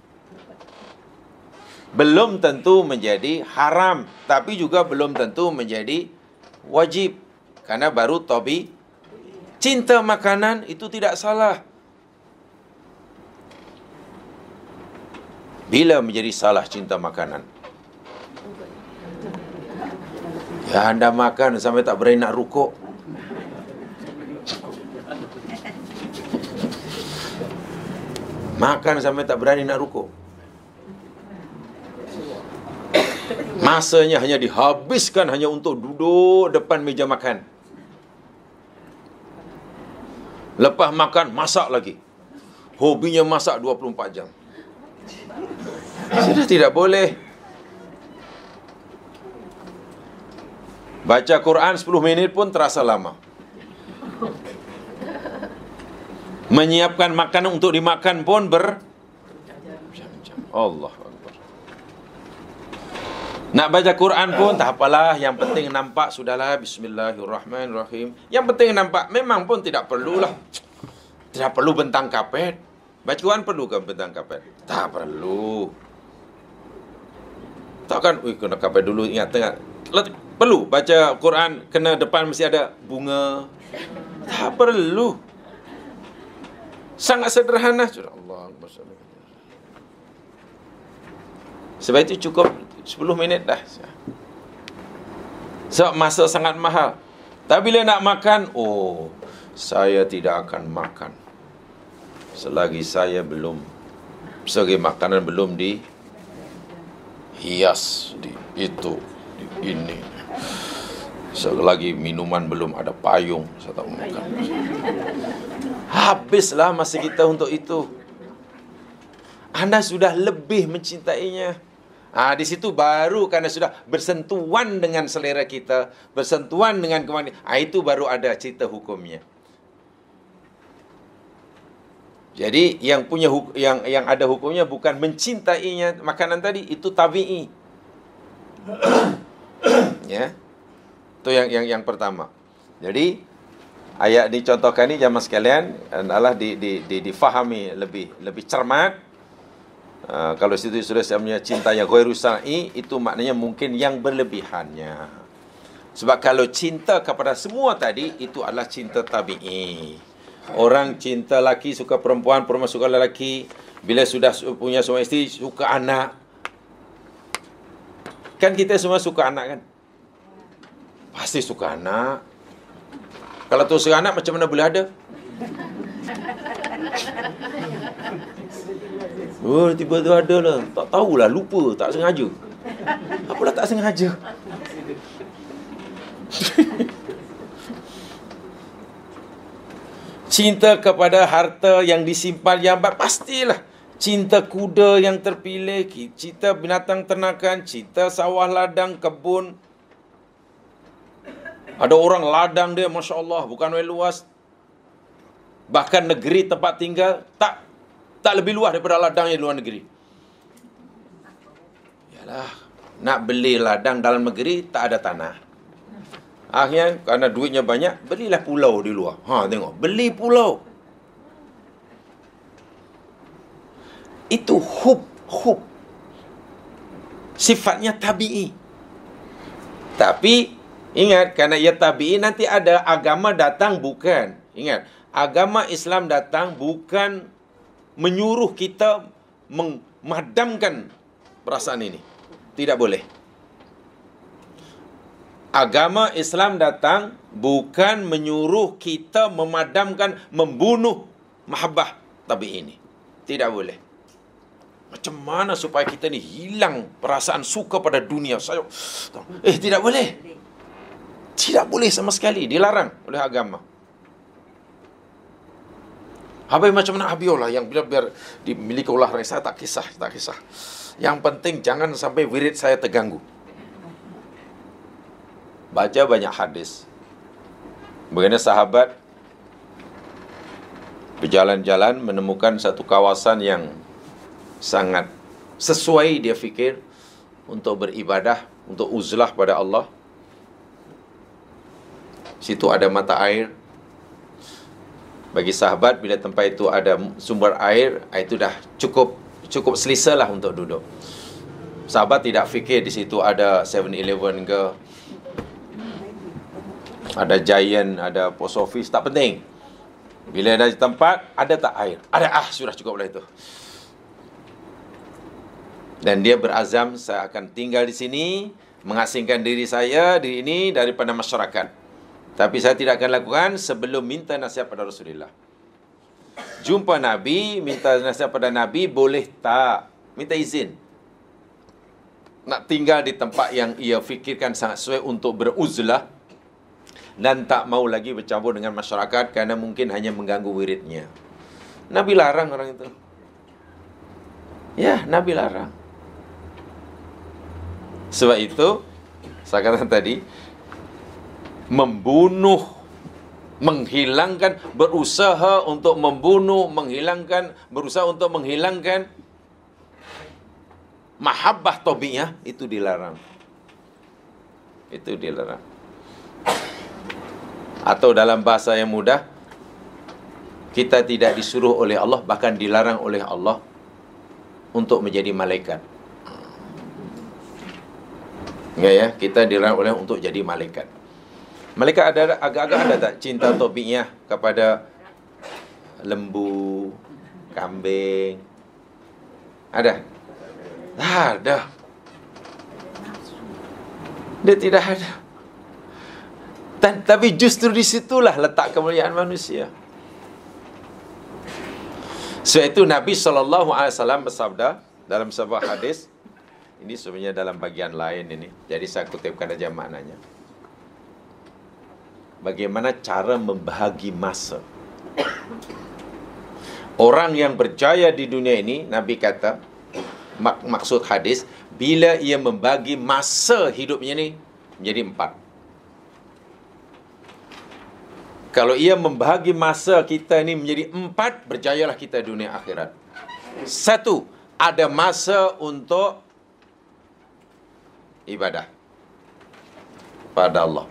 Belum tentu menjadi haram, tapi juga belum tentu menjadi wajib, karena baru tabi. Cinta makanan itu tidak salah. Bila menjadi salah cinta makanan? Ya, anda makan sampai tak berani nak rukuk. Makan sampai tak berani nak rukuk. Masanya hanya dihabiskan hanya untuk duduk depan meja makan. Lepas makan, masak lagi. Hobinya masak 24 jam. Sudah tidak boleh. Baca Quran 10 minit pun terasa lama. Menyiapkan makanan untuk dimakan pun berjam-jam. Allah Akbar. Nak baca Quran pun tak apalah, yang penting nampak sudahlah, bismillahirrahmanirrahim. Yang penting nampak, memang pun tidak perlulah. Tidak perlu bentang kapet. Baca Quran perlu ke bentang kapet? Tak perlu. Takkan, kena kapet dulu, ingat. Perlu baca Quran, kena depan mesti ada bunga. Tak perlu. Sangat sederhana. Allah. Sebab itu cukup 10 minit dah. Sebab masa sangat mahal. Tapi bila nak makan, saya tidak akan makan selagi saya belum, selagi makanan belum dihias, di itu, di ini. Selagi minuman belum ada payung, saya tak mau makan. Habislah masa kita untuk itu. Anda sudah lebih mencintainya. Di situ baru kerana sudah bersentuhan dengan selera kita, bersentuhan dengan kemana, itu baru ada cerita hukumnya. Jadi yang punya yang ada hukumnya bukan mencintainya makanan tadi, itu tabi'i. Ya. Itu yang pertama. Jadi ayat dicontohkan ni jamaah sekalian adalah difahami lebih cermat. Kalau situ sudah sebenarnya cinta yang ghairu syar'i, itu maknanya mungkin yang berlebihannya. Sebab kalau cinta kepada semua tadi, itu adalah cinta tabi'i. Orang cinta laki suka perempuan, perempuan suka lelaki. Bila sudah punya suami isteri, suka anak. Kan kita semua suka anak kan? Pasti suka anak. Kalau tu suka anak, macam mana boleh ada? Tiba-tiba ada lah. Tak tahulah, lupa, tak sengaja. Apalah tak sengaja? Cinta kepada harta yang disimpan yang baik, pastilah. Cinta kuda yang terpilih, cinta binatang ternakan, cinta sawah ladang, kebun. Ada orang ladang dia, Masya Allah, bukan luas. Bahkan negeri tempat tinggal, tak lebih luas daripada ladang yang luar negeri. Yalah, nak beli ladang dalam negeri, tak ada tanah. Akhirnya, kerana duitnya banyak, belilah pulau di luar. Tengok, beli pulau. Itu hub. Sifatnya tabi'i. Tapi, ingat, kerana ia tabi'i, nanti ada agama datang, bukan. Ingat, agama Islam datang bukan menyuruh kita memadamkan perasaan ini. Tidak boleh. Agama Islam datang bukan menyuruh kita memadamkan, membunuh mahabbah tabi'i ini. Tidak boleh. Macam mana supaya kita ni hilang perasaan suka pada dunia? Tidak boleh. Tidak boleh sama sekali. Dilarang oleh agama. Habis macam mana habiolah yang biar dimiliki oleh orang, saya tak kisah. Yang penting jangan sampai wirid saya terganggu. Baca banyak hadis. Bagaimana sahabat berjalan-jalan menemukan satu kawasan yang sangat sesuai dia fikir untuk beribadah, untuk uzlah pada Allah. Situ ada mata air. Bagi sahabat, bila tempat itu ada sumber air, itu dah cukup selesa lah untuk duduk. Sahabat tidak fikir di situ ada 7-Eleven ke, ada Giant, ada post office, tak penting. Bila ada tempat, ada tak air? Ada, sudah cukup lah itu. Dan dia berazam, saya akan tinggal di sini, mengasingkan diri ini daripada masyarakat. Tapi saya tidak akan lakukan sebelum minta nasihat pada Rasulullah. Jumpa Nabi, minta nasihat pada Nabi, boleh tak? Minta izin. Nak tinggal di tempat yang ia fikirkan sangat sesuai untuk beruzlah. Dan tak mau lagi bercampur dengan masyarakat kerana mungkin hanya mengganggu wiridnya. Nabi larang orang itu. Ya, Nabi larang. Sebab itu, saya katakan tadi, membunuh, menghilangkan, berusaha untuk membunuh, berusaha untuk menghilangkan mahabbah tabi'iyah, itu dilarang. Itu dilarang. Atau dalam bahasa yang mudah, kita tidak disuruh oleh Allah, bahkan dilarang oleh Allah untuk menjadi malaikat. Ya, kita dilarang oleh untuk jadi malaikat. Malaikat ada agak-agak ada tak cinta tabi'iyah kepada lembu, kambing? Ada? Tak ada. Dia tidak ada. Tapi justru di situlah letak kemuliaan manusia. Sebab itu Nabi SAW bersabda dalam sebuah hadis, ini sebenarnya dalam bagian lain ini, jadi saya kutipkan aja maknanya. Bagaimana cara membahagi masa. Orang yang berjaya di dunia ini, Nabi kata, maksud hadis, bila ia membagi masa hidupnya ni menjadi 4. Kalau ia membahagi masa kita ni menjadi 4, berjayalah kita dunia akhirat. 1, ada masa untuk ibadah pada Allah.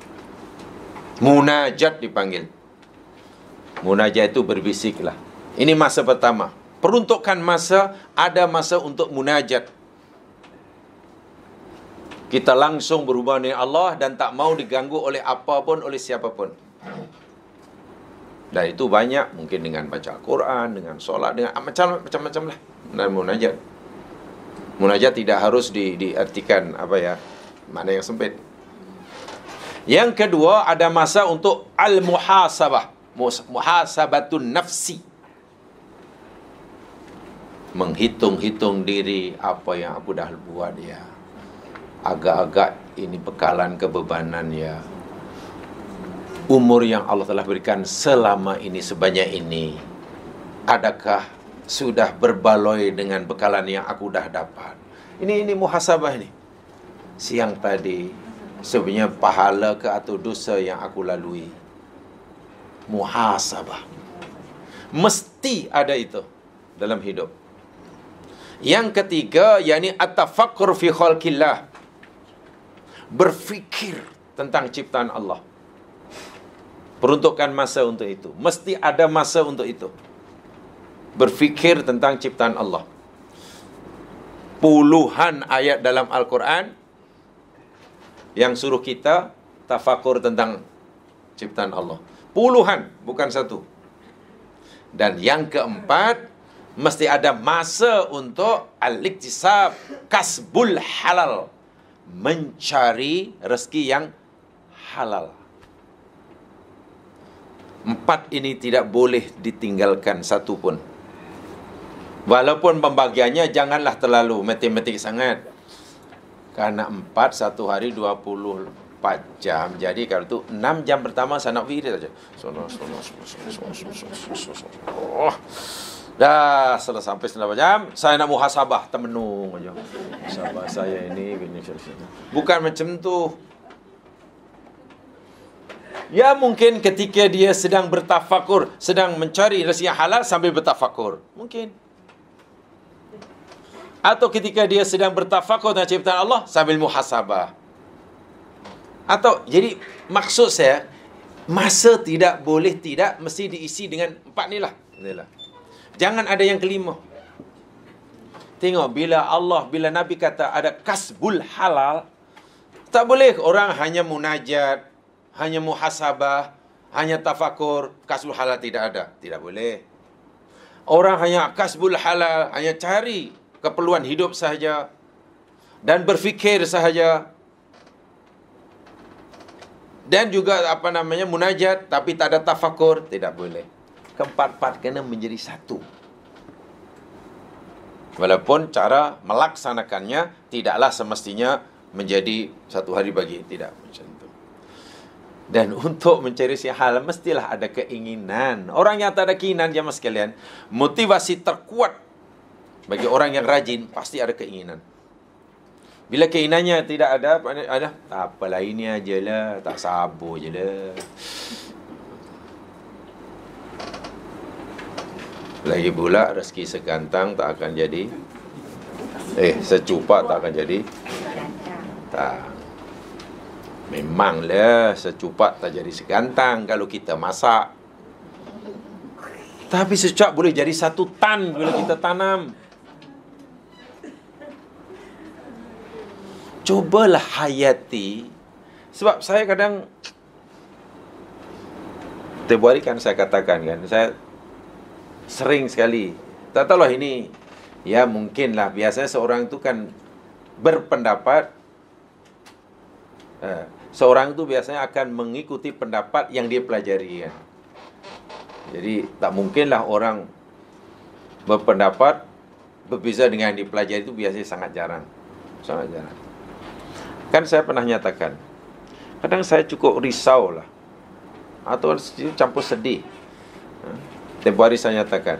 Munajat dipanggil. Munajat itu berbisiklah. Ini masa pertama. Peruntukan masa, ada masa untuk munajat. Kita langsung berhubungan dengan Allah dan tak mau diganggu oleh apapun, oleh siapapun. Dan itu banyak, mungkin dengan baca Al-Quran, dengan solat, dengan macam-macam lah. Dan munajat. Munajat tidak harus diartikan makna yang sempit. Yang kedua, ada masa untuk al-muhasabah. Muhasabatun nafsi. Menghitung-hitung diri, apa yang aku dah buat ya. Agak-agak ini bekalan kebebanan ya. Umur yang Allah telah berikan selama ini, sebanyak ini, adakah sudah berbaloi dengan bekalan yang aku dah dapat? Ini muhasabah ni. Siang tadi, sebenarnya pahala ke atau dosa yang aku lalui? Muhasabah. Mesti ada itu dalam hidup. Yang ketiga, yakni at-tafakkur fi khalqillah. Berfikir tentang ciptaan Allah. Peruntukan masa untuk itu. Mesti ada masa untuk itu. Berfikir tentang ciptaan Allah. Puluhan ayat dalam Al-Quran yang suruh kita tafakur tentang ciptaan Allah. Puluhan, bukan satu. Dan yang keempat, mesti ada masa untuk al-iktisab, kasbul halal. Mencari rezeki yang halal. 4 ini tidak boleh ditinggalkan satu pun. Walaupun pembagiannya janganlah terlalu matematik sangat. Karena 4 satu hari 24 jam. Jadi kalau itu 6 jam pertama saya nak wirid saja. Dah selesai sampai 9 jam, saya nak muhasabah, termenung aja. Muhasabah saya ini gini. Bukan macam tu. Ya mungkin ketika dia sedang bertafakur, sedang mencari rezeki halal sambil bertafakur. Mungkin. Atau ketika dia sedang bertafakur dengan ciptaan Allah sambil muhasabah. Atau, jadi maksud saya, masa tidak boleh tidak mesti diisi dengan 4 ni lah. Jangan ada yang kelima. Tengok, bila Nabi kata ada kasbul halal, tak boleh orang hanya munajat, hanya muhasabah, hanya tafakur, kasbul halal tidak ada. Tidak boleh. Orang hanya kasbul halal, hanya cari keperluan hidup sahaja dan berfikir sahaja. Dan juga munajat tapi tak ada tafakur, tidak boleh. Keempat-empat kena menjadi satu. Walaupun cara melaksanakannya tidaklah semestinya menjadi satu hari bagi, tidak macam itu. Dan untuk mencari si halal mestilah ada keinginan. Orang yang tak ada keinginan, jemaah sekalian, motivasi terkuat bagi orang yang rajin pasti ada keinginan. Bila keinginannya tidak ada, tak apalah, ini aja lah, tak sabar je lah. Lagi pula rezeki segantang tak akan jadi, secupak tak akan jadi. Tak. Memanglah secupak tak jadi segantang kalau kita masak. Tapi secupak boleh jadi 1 tan bila kita tanam. Cubalah hayati. Sebab saya kadang, tempoh hari kan saya katakan kan, saya sering sekali, tak tahulah ini, ya mungkinlah, biasanya seorang itu kan berpendapat, seorang itu biasanya akan mengikuti pendapat yang dia pelajari kan. Jadi tak mungkinlah orang berpendapat berbeza dengan yang dipelajari, itu biasanya sangat jarang. Sangat jarang. Kan saya pernah nyatakan, kadang saya cukup risau lah, atau campur sedih. Tempoh hari saya nyatakan,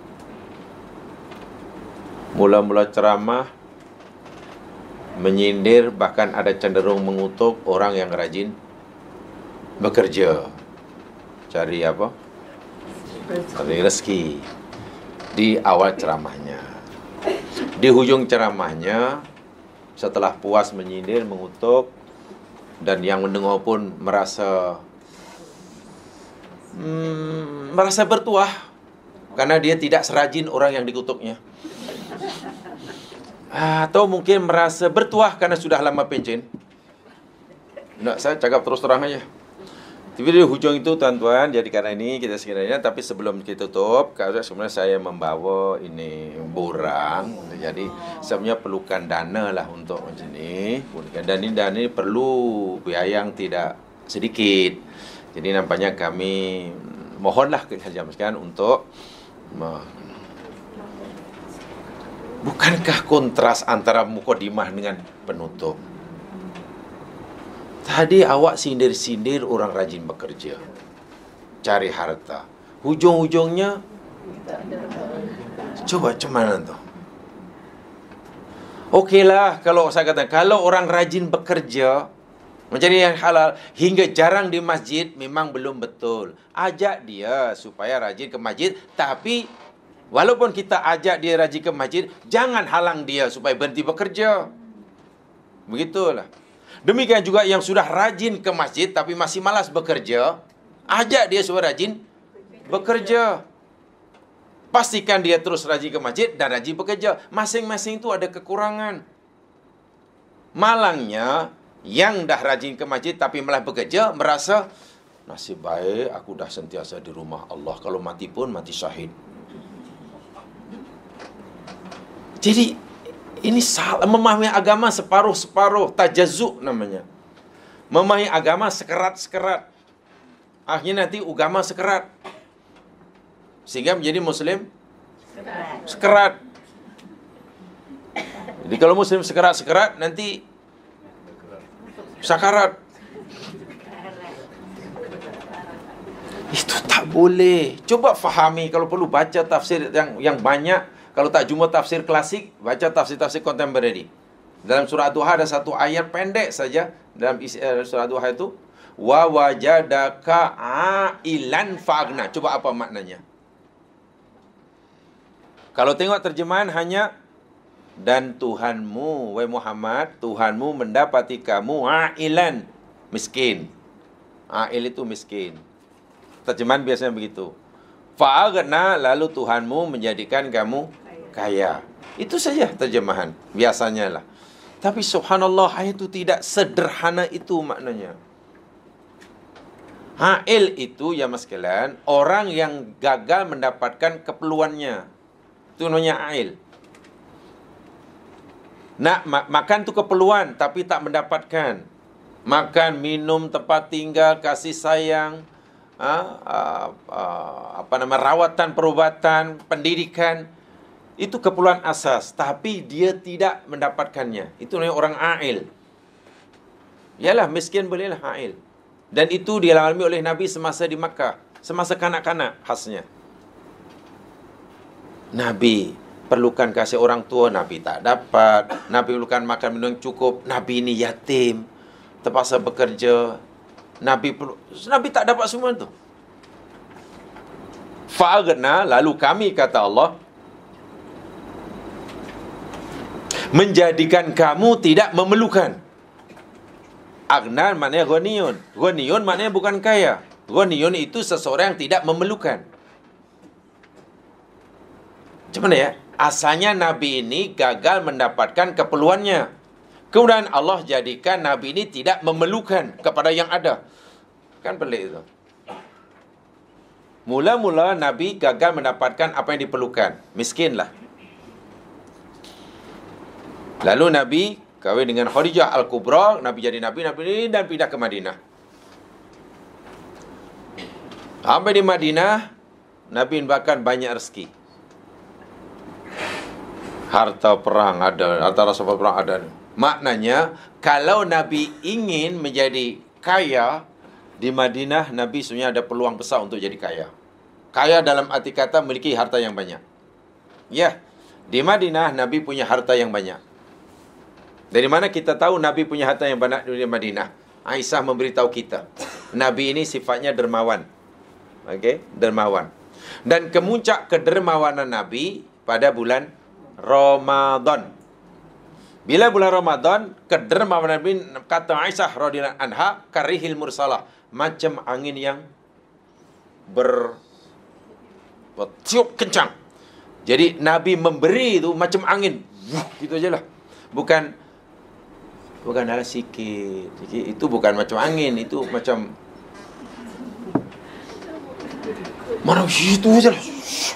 mula-mula ceramah, menyindir, bahkan ada cenderung mengutuk orang yang rajin bekerja, cari apa? Cari rezeki. Di awal ceramahnya, di hujung ceramahnya, setelah puas menyindir, mengutuk, dan yang mendengar pun merasa bertuah karena dia tidak serajin orang yang dikutuknya. Atau mungkin merasa bertuah karena sudah lama pencen. Nak saya cakap terus terang aja. Tapi di hujung itu tuan-tuan, jadi karena ini kita sekiranya, tapi sebelum kita tutup, sebenarnya saya membawa ini borang. Jadi sebenarnya perlukan dana lah untuk macam ni. Dan ini dana ini perlu biaya yang tidak sedikit. Jadi nampaknya kami mohonlah kerajaan sekalian untuk bukankah kontras antara mukadimah dengan penutup? Tadi awak sindir-sindir orang rajin bekerja, cari harta. Hujung-hujungnya, coba macam mana tu? Okeylah kalau saya kata, kalau orang rajin bekerja, mencari yang halal, hingga jarang di masjid, memang belum betul. Ajak dia supaya rajin ke masjid, tapi walaupun kita ajak dia rajin ke masjid, jangan halang dia supaya berhenti bekerja. Begitulah. Demikian juga yang sudah rajin ke masjid tapi masih malas bekerja, ajak dia supaya rajin bekerja. Pastikan dia terus rajin ke masjid dan rajin bekerja. Masing-masing itu ada kekurangan. Malangnya, yang dah rajin ke masjid tapi malah bekerja, merasa, nasib baik aku dah sentiasa di rumah Allah. Kalau mati pun mati syahid. Jadi, ini salah, memahami agama separuh-separuh, tajazuk namanya. Memahami agama sekerat-sekerat. Akhirnya nanti agama sekerat. Sehingga menjadi Muslim sekerat. Jadi kalau Muslim sekerat-sekerat, nanti sakarat. Itu tak boleh. Coba fahami, kalau perlu baca tafsir yang banyak. Kalau tak jumpa tafsir klasik, baca tafsir-tafsir contemporary. Dalam surah Duha ada satu ayat pendek saja dalam surah Duha itu, wa wajadaka ailan fa'agna. Coba apa maknanya? Kalau tengok terjemahan hanya, dan Tuhanmu, wahai Muhammad, Tuhanmu mendapati kamu ailan, miskin. Ail itu miskin. Terjemahan biasanya begitu. Fa'agna, lalu Tuhanmu menjadikan kamu kaya. Itu saja terjemahan biasanya lah. Tapi subhanallah, ayat itu tidak sederhana itu maknanya. Ail itu, ya mas sekalian, orang yang gagal mendapatkan keperluannya. Itu namanya ail. Nak makan tu keperluan tapi tak mendapatkan. Makan, minum, tempat tinggal, kasih sayang, rawatan, perubatan, pendidikan, itu keperluan asas, tapi dia tidak mendapatkannya. Itu namanya orang ail. Yalah, miskin bolehlah ail. Dan itu dialami oleh Nabi semasa di Makkah, semasa kanak-kanak khasnya. Nabi perlukan kasih orang tua, Nabi tak dapat. Nabi perlukan makan minum cukup, Nabi ini yatim, terpaksa bekerja. Nabi tak dapat semua tu. Fa'aghna, lalu kami, kata Allah, menjadikan kamu tidak memerlukan. Aghna maknanya ghaniyun. Ghaniyun maknanya bukan kaya. Ghaniyun itu seseorang yang tidak memerlukan. Macam mana ya? Asalnya Nabi ini gagal mendapatkan keperluannya. Kemudian Allah jadikan Nabi ini tidak memerlukan kepada yang ada. Kan pelik itu. Mula-mula Nabi gagal mendapatkan apa yang diperlukan. Miskinlah. Lalu Nabi kahwin dengan Khadijah Al-Kubra. Nabi jadi Nabi dan pindah ke Madinah. Sampai di Madinah, Nabi bahkan banyak rezeki. Harta perang ada, harta rasa perang ada. Maknanya, kalau Nabi ingin menjadi kaya, di Madinah, Nabi sebenarnya ada peluang besar untuk jadi kaya. Kaya dalam arti kata memiliki harta yang banyak. Ya, di Madinah, Nabi punya harta yang banyak. Dari mana kita tahu Nabi punya harta yang banyak di Madinah? Aisyah memberitahu kita. Nabi ini sifatnya dermawan. Okey, dermawan. Dan kemuncak kedermawanan Nabi pada bulan Ramadan. Bila bulan Ramadan, kedermawanan Nabi, kata Aisyah radhiyallahu anha, karihil mursalah, macam angin yang bertiup kencang. Jadi Nabi memberi itu macam angin. Gitu aja lah. Bukan adalah sikit. Itu bukan macam angin, itu macam mana itu aja lah.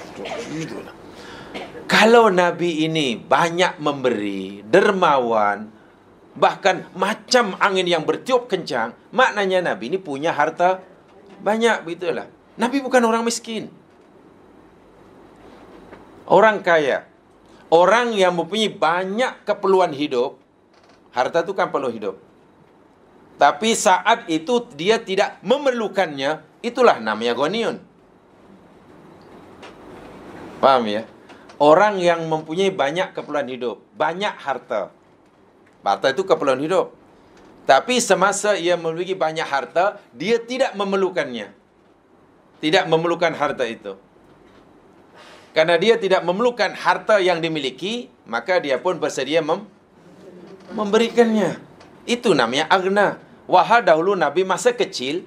Kalau Nabi ini banyak memberi, dermawan, bahkan macam angin yang bertiup kencang, maknanya Nabi ini punya harta banyak, begitulah. Nabi bukan orang miskin. Orang kaya. Orang yang mempunyai banyak keperluan hidup. Harta itu kan perlu hidup. Tapi saat itu dia tidak memerlukannya, itulah namanya ghaniyun. Paham ya? Orang yang mempunyai banyak keperluan hidup, banyak harta. Harta itu keperluan hidup. Tapi semasa ia memiliki banyak harta, dia tidak memerlukannya. Tidak memerlukan harta itu. Karena dia tidak memerlukan harta yang dimiliki, maka dia pun bersedia memberikannya. Itu namanya aghna. Wahai dahulu Nabi masa kecil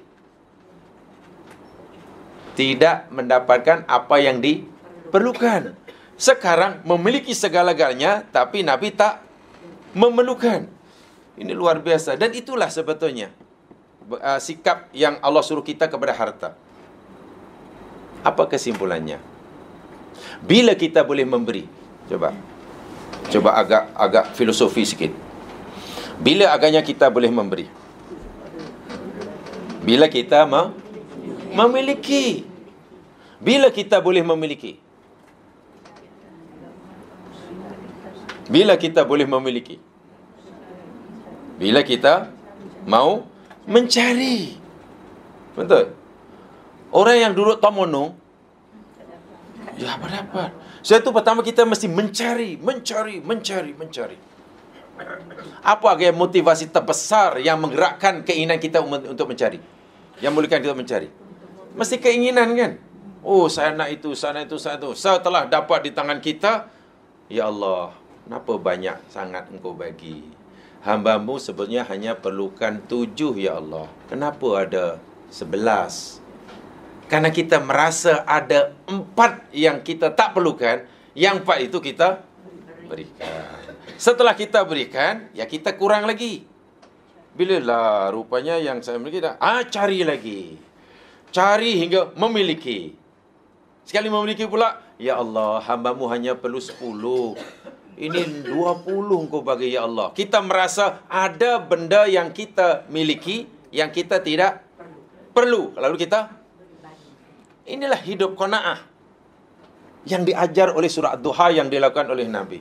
tidak mendapatkan apa yang diperlukan. Sekarang memiliki segala-galanya, tapi Nabi tak memerlukan. Ini luar biasa. Dan itulah sebetulnya sikap yang Allah suruh kita kepada harta. Apa kesimpulannya? Bila kita boleh memberi? Coba agak filosofi sikit. Bila agaknya kita boleh memberi? Bila kita memiliki. Bila kita boleh memiliki? Bila kita boleh memiliki? Bila kita mau mencari. Betul? Orang yang duduk tamonong, ya apa dapat? Sebab itu pertama kita mesti mencari. Apa agak motivasi terbesar yang menggerakkan keinginan kita untuk mencari? Yang membolehkan kita mencari? Mesti keinginan kan? Oh, saya nak itu, saya nak itu, saya itu. Setelah dapat di tangan kita, ya Allah, kenapa banyak sangat Engkau bagi? Hamba-Mu sebenarnya hanya perlukan 7, ya Allah. Kenapa ada 11? Karena kita merasa ada 4 yang kita tak perlukan, yang 4 itu kita berikan. Setelah kita berikan, ya kita kurang lagi. Bila lah rupanya yang saya miliki dah, cari lagi. Cari hingga memiliki. Sekali memiliki pula, ya Allah, hamba-Mu hanya perlu 10. Ini 20 Engkau bagi, ya Allah. Kita merasa ada benda yang kita miliki, yang kita tidak perlu. Lalu kita, inilah hidup qanaah yang diajar oleh surah Ad-Duha yang dilakukan oleh Nabi.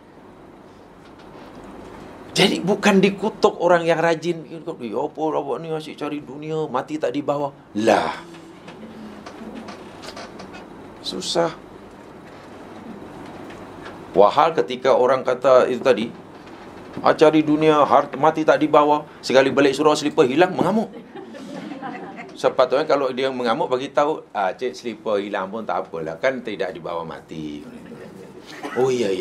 Jadi bukan dikutuk orang yang rajin. Ya apa awak ni asyik cari dunia, mati tak dibawa. Lah. Susah. Wahal ketika orang kata itu tadi, cari dunia, mati tak dibawa, sekali balik surau selipar hilang, mengamuk. Sepatutnya kalau dia mengamuk, bagi tahu, cik selipar hilang pun tak apalah, kan tidak dibawa mati. Oh ya.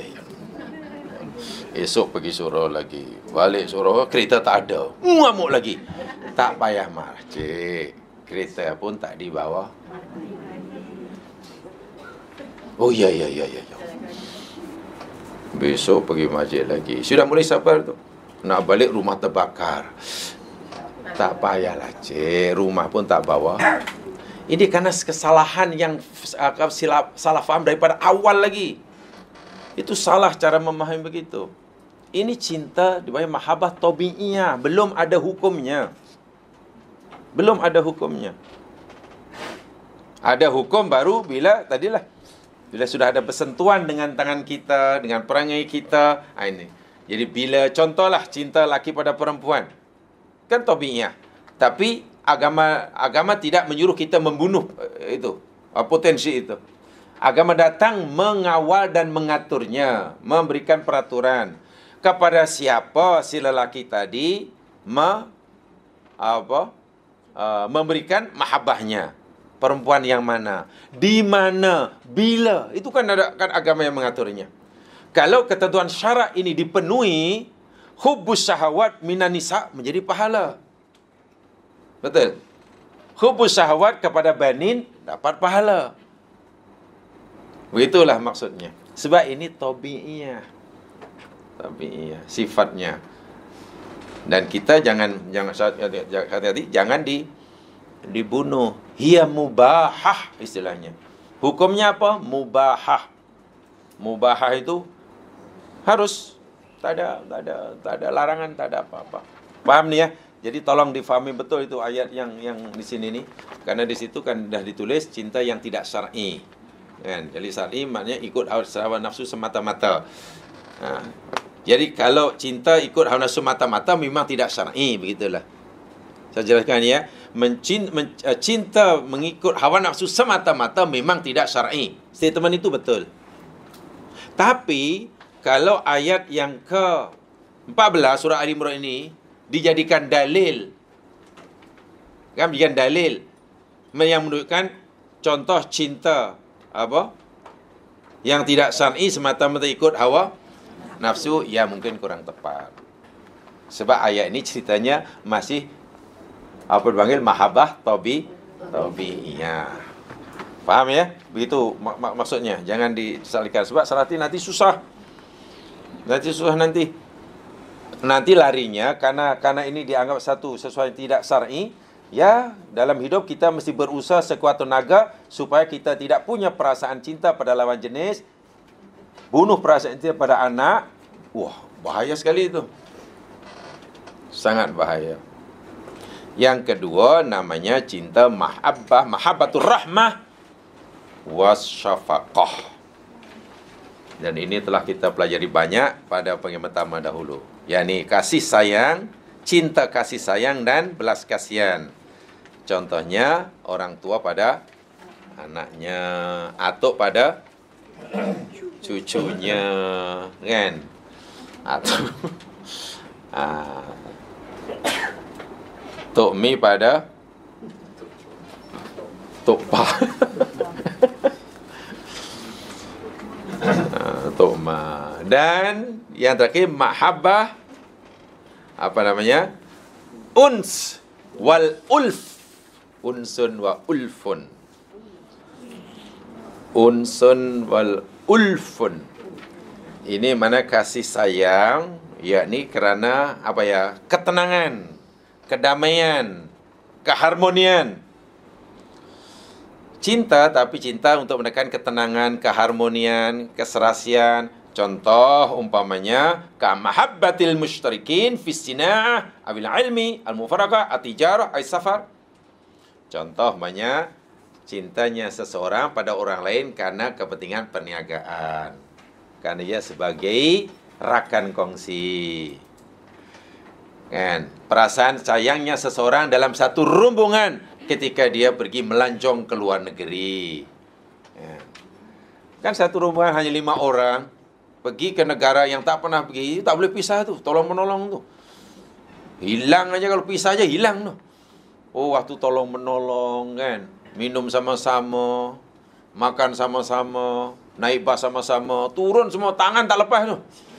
Esok pergi surau lagi, balik surau, kereta tak ada, mengamuk lagi. Tak payah marah, cik, kereta pun tak dibawa. Oh ya. Besok pergi masjid lagi. Sudah mulai sabar tu. Nak balik rumah terbakar. Tak payahlah, cik, rumah pun tak bawa. Ini karena kesalahan yang salah faham daripada awal lagi. Itu salah cara memahami begitu. Ini cinta dipanggil mahabbah tabi'iyah, belum ada hukumnya. Belum ada hukumnya. Ada hukum baru bila sudah ada bersentuhan dengan tangan kita, dengan perangai kita. Ini. Jadi bila contohlah cinta laki pada perempuan, kan tabi'iyah. Tapi agama tidak menyuruh kita membunuh itu, potensi itu. Agama datang mengawal dan mengaturnya, memberikan peraturan kepada siapa si lelaki tadi memberikan mahabbahnya. Perempuan yang mana, di mana, bila, itu kan ada kan agama yang mengaturnya. Kalau ketentuan syarak ini dipenuhi, hubbus syahawat minan nisa menjadi pahala. Betul? Hubbus syahawat kepada banin dapat pahala. Begitulah maksudnya. Sebab ini tabi'iyah, sifatnya. Dan kita jangan hati-hati, jangan dibunuh. Hiya mubahah istilahnya. Hukumnya apa? Mubahah. Mubahah itu harus tak ada larangan, tak ada apa-apa. Paham ni ya? Jadi tolong difahami betul itu ayat yang di sini ni, karena di situ kan dah ditulis cinta yang tidak syar'i. Kan? Jadi syar'i maknanya ikut hawa nafsu semata-mata. Jadi kalau cinta ikut hawa nafsu semata-mata memang tidak syar'i, begitulah. Saya jelaskan ya, cinta mengikut hawa nafsu semata-mata memang tidak syar'i. Statement itu betul. Tapi kalau ayat yang ke-14 surah Ali Imran ini dijadikan dalil, kan, dijadikan dalil yang menunjukkan contoh cinta yang tidak syar'i semata-mata ikut hawa nafsu, ya mungkin kurang tepat. Sebab ayat ini ceritanya masih dipanggil mahabbah tabi'iyah. Faham ya? Begitu maksudnya. Jangan disalahkan. Sebab salah nanti susah. Nanti larinya karena ini dianggap sesuatu yang tidak syar'i. Ya, dalam hidup kita mesti berusaha sekuat tenaga supaya kita tidak punya perasaan cinta pada lawan jenis, bunuh perasaan cinta pada anak. Wah, bahaya sekali itu. Sangat bahaya. Yang kedua namanya cinta mahabbatur rahmah wasyafaqah. Dan ini telah kita pelajari banyak pada pertama dahulu. yakni kasih sayang, cinta kasih sayang dan belas kasihan. Contohnya orang tua pada anaknya, atau pada cucunya, kan? Atau Tok Mi pada Tok Pa. Tok Ma. Dan yang terakhir mahabbah, apa namanya? Uns wal ulf. Unsun wa ulfun. Unsun wal ulfun. Ini mana kasih sayang, yakni kerana apa ya? Ketenangan, kedamaian, keharmonian. Cinta, tapi cinta untuk menekan ketenangan, keharmonian, keserasian. Contoh umpamanya kamahabbatil mushtarikin fis sina'ah awil ilmi al mufaraqah at-tijarah ay safar. Contoh umpamanya cintanya seseorang pada orang lain karena kepentingan perniagaan, karena ia sebagai rakan kongsi. Kan? Perasaan sayangnya seseorang dalam satu rombongan ketika dia pergi melancong ke luar negeri. Kan satu rombongan hanya 5 orang, pergi ke negara yang tak pernah pergi, tak boleh pisah tu, tolong-menolong tu. Hilang aja, kalau pisah aja hilang tu. Oh, waktu tolong-menolong kan, minum sama-sama, makan sama-sama, naik bas sama-sama, turun semua, tangan tak lepas tu.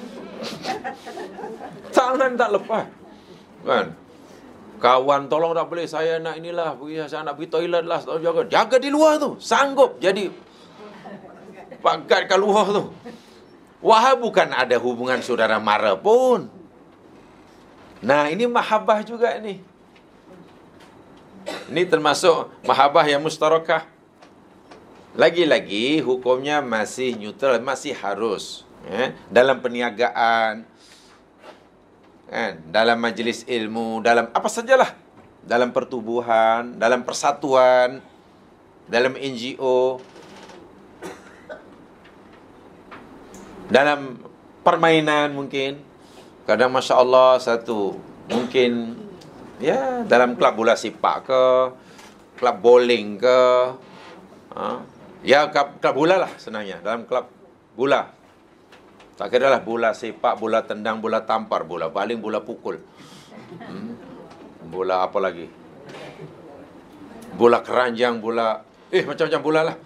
Tangan tak lepas. Kan? Kawan tolong tak boleh, saya nak inilah, saya nak pergi toilet lah, tolong jaga di luar tu, sanggup jadi pagat kat luar tu. Wahai, bukan ada hubungan saudara mara pun. Nah, ini mahabbah juga ni. Ini termasuk mahabbah yang mustarakah. Lagi-lagi hukumnya masih neutral, masih harus dalam perniagaan, kan, dalam majlis ilmu, dalam apa sajalah, dalam pertubuhan, dalam persatuan, dalam NGO, dalam permainan mungkin. Kadang Masya Allah satu, mungkin ya dalam kelab bola sepak ke, kelab bowling ke, ya kelab bola lah senangnya, dalam kelab bola. Tak kira lah bola sepak, bola tendang, bola tampar, bola baling, bola pukul, bola apa lagi, bola keranjang, bola macam-macam bola lah.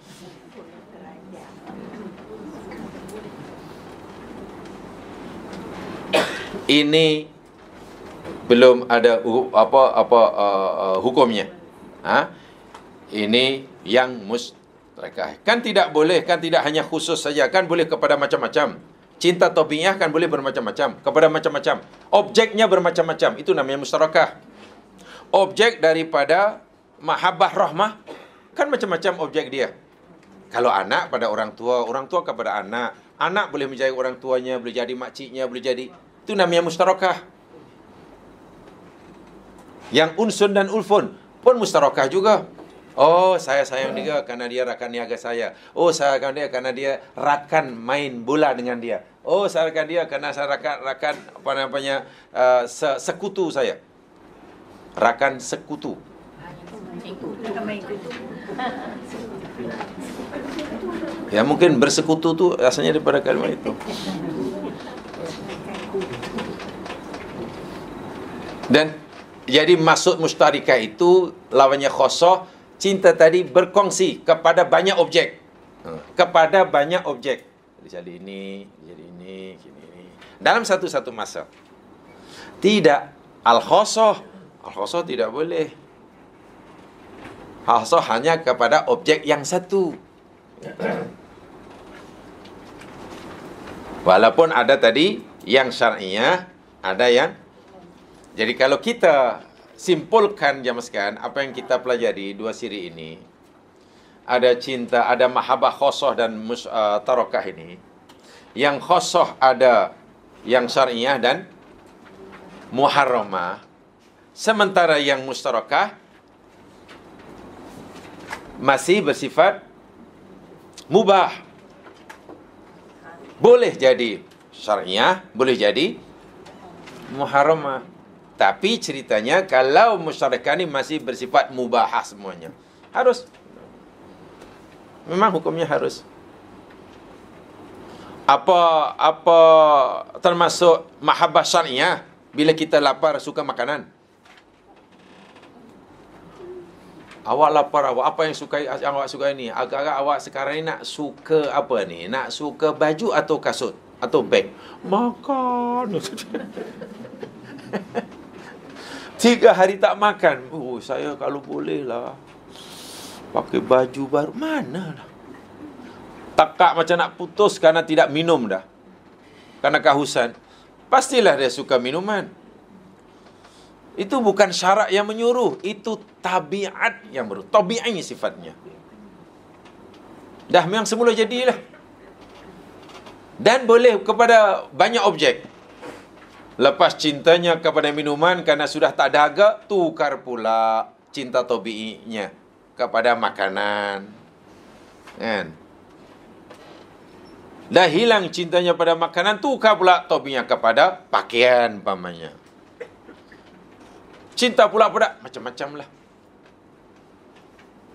Ini belum ada hukumnya. Ini yang mustarakah. Kan tidak boleh, kan tidak hanya khusus saja, kan boleh kepada macam-macam. Cinta tabiiyah kan boleh bermacam-macam, kepada macam-macam. Objeknya bermacam-macam, itu namanya mustarakah. Objek daripada mahabbah rahmah kan macam-macam objek dia. Kalau anak pada orang tua kepada anak, anak boleh menjadi orang tuanya, boleh jadi makciknya, boleh jadi, itu namanya mustarakah. Yang unsun dan ulfun pun mustarakah juga. Oh, saya sayang dia karena dia rakan niaga saya. Oh, saya sayang dia karena dia rakan main bola dengan dia. Oh, saya rakan dia karena saya rakan sekutu saya. Rakan sekutu. Ya, mungkin bersekutu tu rasanya daripada kalimat itu. Dan jadi maksud mustarikah itu lawannya khosoh, cinta tadi berkongsi kepada banyak objek. Kepada banyak objek. Jadi ini, ini. Dalam satu-satu masa. Tidak al-khosoh. Al-khosoh tidak boleh. Khosoh hanya kepada objek yang satu. Walaupun ada tadi yang syar'iyah, ada yang. Jadi kalau kita simpulkan jamaah sekalian, apa yang kita pelajari dua siri ini, ada cinta, ada mahabbah khosoh dan tarakah ini. Yang khosoh ada yang syar'iyah dan muharramah. Sementara yang mustarakah masih bersifat mubah. Boleh jadi syar'iyah, boleh jadi muharramah. Tapi ceritanya kalau musyarakah ini masih bersifat mubahah semuanya. Harus. Memang hukumnya harus. Apa termasuk mahabbah syar'iyah bila kita lapar suka makanan? Awak lapar, apa yang awak suka ini? Agak-agak awak sekarang ni nak suka apa ni? Nak suka baju atau kasut atau beg? Makan. 3 hari tak makan. Oh, saya kalau boleh lah pakai baju baru. Mana lah. Tekak macam nak putus kerana tidak minum dah. Kerana kehausan. Pastilah dia suka minuman. Itu bukan syarat yang menyuruh. Itu tabiat yang baru. Tabi'i sifatnya. Dah memang semula jadilah. Dan boleh kepada banyak objek. Lepas cintanya kepada minuman kerana sudah tak dahaga, tukar pula cinta tabi'inya kepada makanan. Kan? Dah hilang cintanya pada makanan, tukar pula tabi'inya kepada pakaian pamannya. Cinta pula pada macam-macam lah.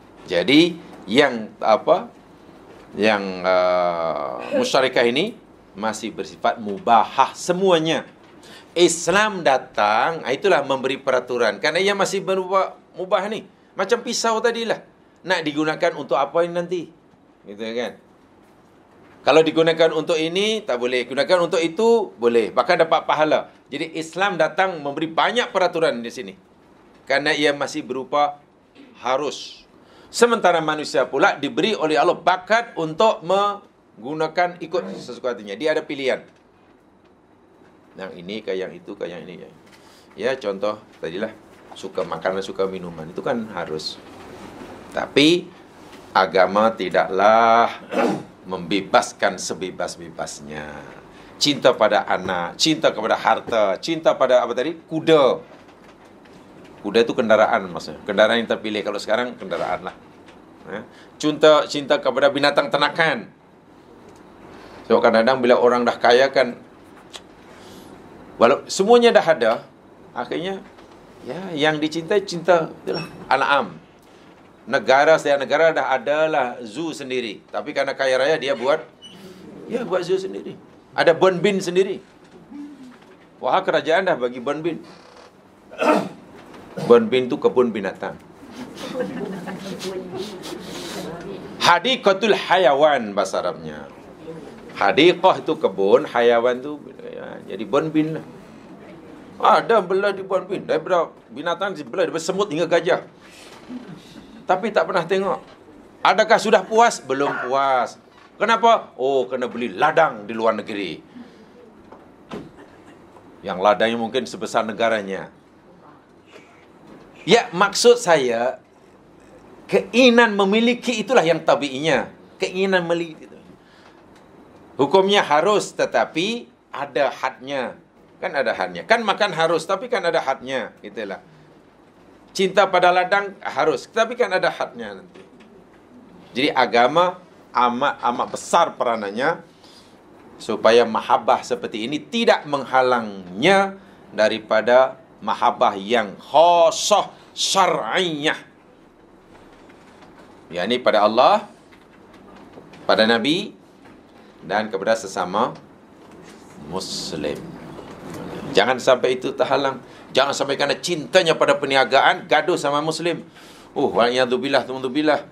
Jadi yang musyarikah ini masih bersifat mubahah semuanya. Islam datang, itulah memberi peraturan. Kerana ia masih berupa mubah ni. Macam pisau tadilah. Nak digunakan untuk apa ini nanti? Gitu kan? Kalau digunakan untuk ini, tak boleh. Gunakan untuk itu, boleh. Bahkan dapat pahala. Jadi Islam datang memberi banyak peraturan di sini. Kerana ia masih berupa harus. Sementara manusia pula diberi oleh Allah bakat untuk menggunakan ikut sesuatunya. Dia ada pilihan. Yang ini ke yang itu ke yang ini. Ya, contoh tadilah. Suka makanan, suka minuman. Itu kan harus. Tapi agama tidaklah membebaskan sebebas-bebasnya. Cinta pada anak, cinta kepada harta, cinta pada apa tadi? Kuda. Kuda itu kendaraan maksudnya. Kendaraan yang terpilih. Kalau sekarang kendaraan lah. Cinta kepada binatang ternakan. So kadang-kadang bila orang dah kaya kan, walau semuanya dah ada, akhirnya ya yang dicintai cinta itulah An'am. Setiap negara dah adalah zoo sendiri. Tapi karena kaya raya dia buat zoo sendiri. Ada bonbin sendiri. Wah, kerajaan dah bagi bonbin. Bonbin tu kebun binatang. Hadiqatul hayawan bahasa Arabnya. Hadiqah itu kebun, hayawan tu ya, jadi bonbin lah. Ada belah di bonbin. Daripada binatang belah, daripada semut hingga gajah. Tapi tak pernah tengok. Adakah sudah puas? Belum puas. Kenapa? Oh, kena beli ladang di luar negeri. Yang ladangnya mungkin sebesar negaranya. Ya, maksud saya, keinginan memiliki itulah yang tabiinya. Keinginan memiliki itu. Hukumnya harus, tetapi ada hadnya. Kan ada hadnya. Kan makan harus, tapi kan ada hadnya. Itulah. Cinta pada ladang harus, tapi kan ada hadnya nanti. Jadi agama amat besar peranannya supaya mahabbah seperti ini tidak menghalangnya daripada mahabbah yang khassah syar'iyah. yakni pada Allah, pada Nabi dan kepada sesama Muslim. Jangan sampai itu terhalang. Jangan sampai kerana cintanya pada perniagaan gaduh sama Muslim. Wa'iyadzubillah, tu'udzubillah.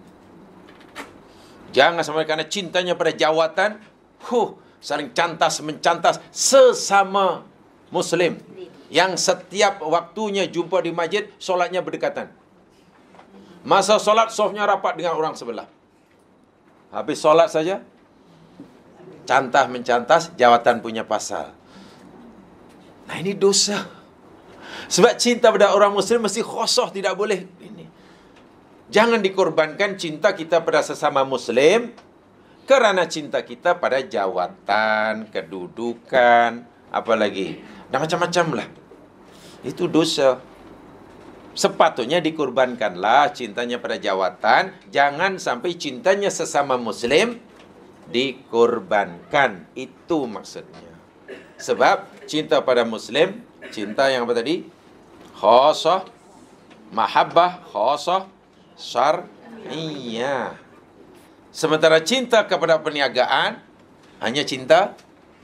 Jangan sampai kerana cintanya pada jawatan, saling cantas-mencantas sesama Muslim. Yang setiap waktunya jumpa di masjid, solatnya berdekatan. Masa solat, sofnya rapat dengan orang sebelah. Habis solat saja, cantah-mencantas, jawatan punya pasal. Nah, ini dosa. Sebab cinta pada orang Muslim mesti khosoh, tidak boleh ini. Jangan dikorbankan cinta kita pada sesama Muslim kerana cinta kita pada jawatan, kedudukan, apa lagi, dan macam-macam lah. Itu dosa. Sepatutnya dikorbankanlah cintanya pada jawatan. Jangan sampai cintanya sesama Muslim dikorbankan. Itu maksudnya. Sebab cinta pada Muslim, cinta yang apa tadi? Khasah, mahabbah, khasah, syar'iyah. Sementara cinta kepada perniagaan hanya cinta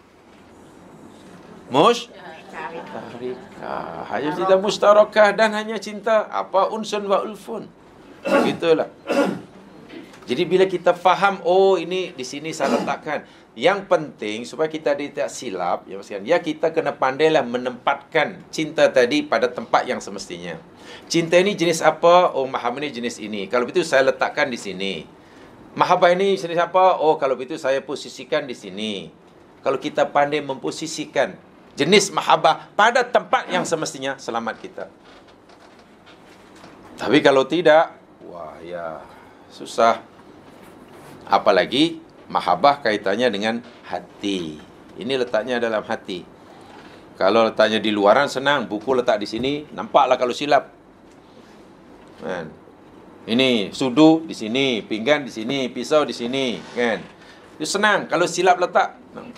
mustarakah. Hanya cinta mustarakah dan hanya cinta apa? Unsun wa ulfun. Begitulah. Jadi bila kita faham, ini di sini saya letakkan. Yang penting supaya kita tidak silap, ya kita kena pandailah menempatkan cinta tadi pada tempat yang semestinya. Cinta ini jenis apa? Mahabbah ini jenis ini. Kalau begitu saya letakkan di sini. Mahabbah ini jenis apa? Kalau begitu saya posisikan di sini. Kalau kita pandai memposisikan jenis mahabbah pada tempat yang semestinya, selamat kita. Tapi kalau tidak, susah. Apalagi mahabbah kaitannya dengan hati. Ini letaknya dalam hati. Kalau letaknya di luaran senang, buku letak di sini, nampaklah kalau silap. Kan? Ini sudu di sini, pinggan di sini, pisau di sini, kan? Itu senang. Kalau silap letak,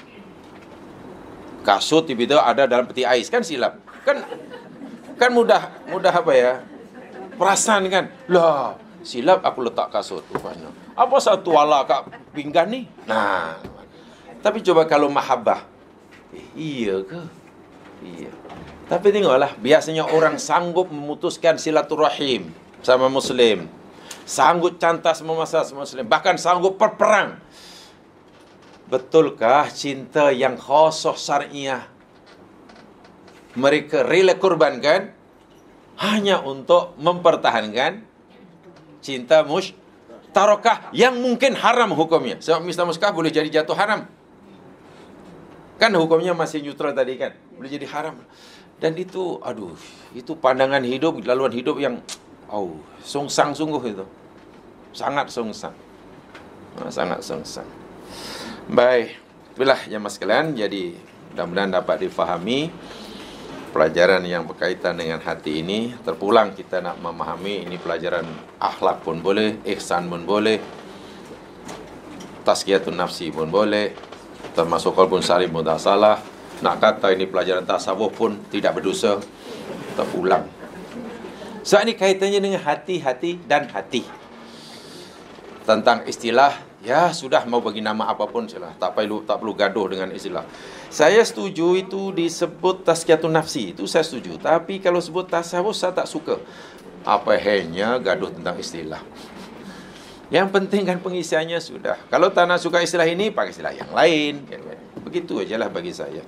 kasut tiba-tiba ada dalam peti ais, kan silap. Kan mudah apa ya? Perasan kan? Lah, silap aku letak kasut rupanya. Apa satu ala kat pinggan ni? Nah, Tapi coba kalau mahabbah, iya ke? Iya. Tapi tengoklah, biasanya orang sanggup memutuskan silaturahim sama Muslim, sanggup cantas memasak sama Muslim, bahkan sanggup berperang. Betulkah cinta yang khusus syariah mereka rela korbankan hanya untuk mempertahankan cinta musytarakah yang mungkin haram hukumnya? Sebab musytarakah boleh jadi jatuh haram. Kan hukumnya masih neutral tadi kan, boleh jadi haram. Dan itu, aduh, itu pandangan hidup, laluan hidup yang songsang sungguh itu. Sangat songsang. Sangat songsang. Baik, itulah jemaah sekalian. Jadi mudah-mudahan dapat difahami pelajaran yang berkaitan dengan hati ini. Terpulang kita nak memahami ini pelajaran akhlak pun boleh, ihsan pun boleh, tazkiyatun nafsi pun boleh, termasuk qalbun salim pun tak salah. Nak kata ini pelajaran tasawuf pun tidak berdosa. Terpulang. So ini kaitannya dengan hati-hati dan hati. Tentang istilah, ya sudah mau bagi nama apapun salah, tak perlu gaduh dengan istilah. Saya setuju itu disebut tazkiyatun nafsi, itu saya setuju. Tapi kalau sebut tasawuf saya tak suka. Apa hanya gaduh tentang istilah. Yang penting kan pengisiannya sudah. Kalau tak nak suka istilah ini, pakai istilah yang lain. Begitu ajalah bagi saya.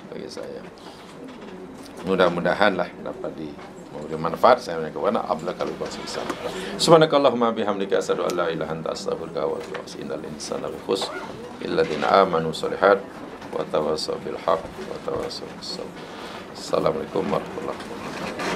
Mudah-mudahanlah dapat memberi manfaat. Saya menyampaikan abla kalau bahasa. Subhanakallahumma bihamdika asyhadu an la ilaha illa anta astaghfiruka wa atubu ilaik. Innal insana lakhus illa alladziina aamanu shalihat wa tawassaw bil haqq wa tawassaw bis sabr. Assalamualaikum warahmatullahi wabarakatuh.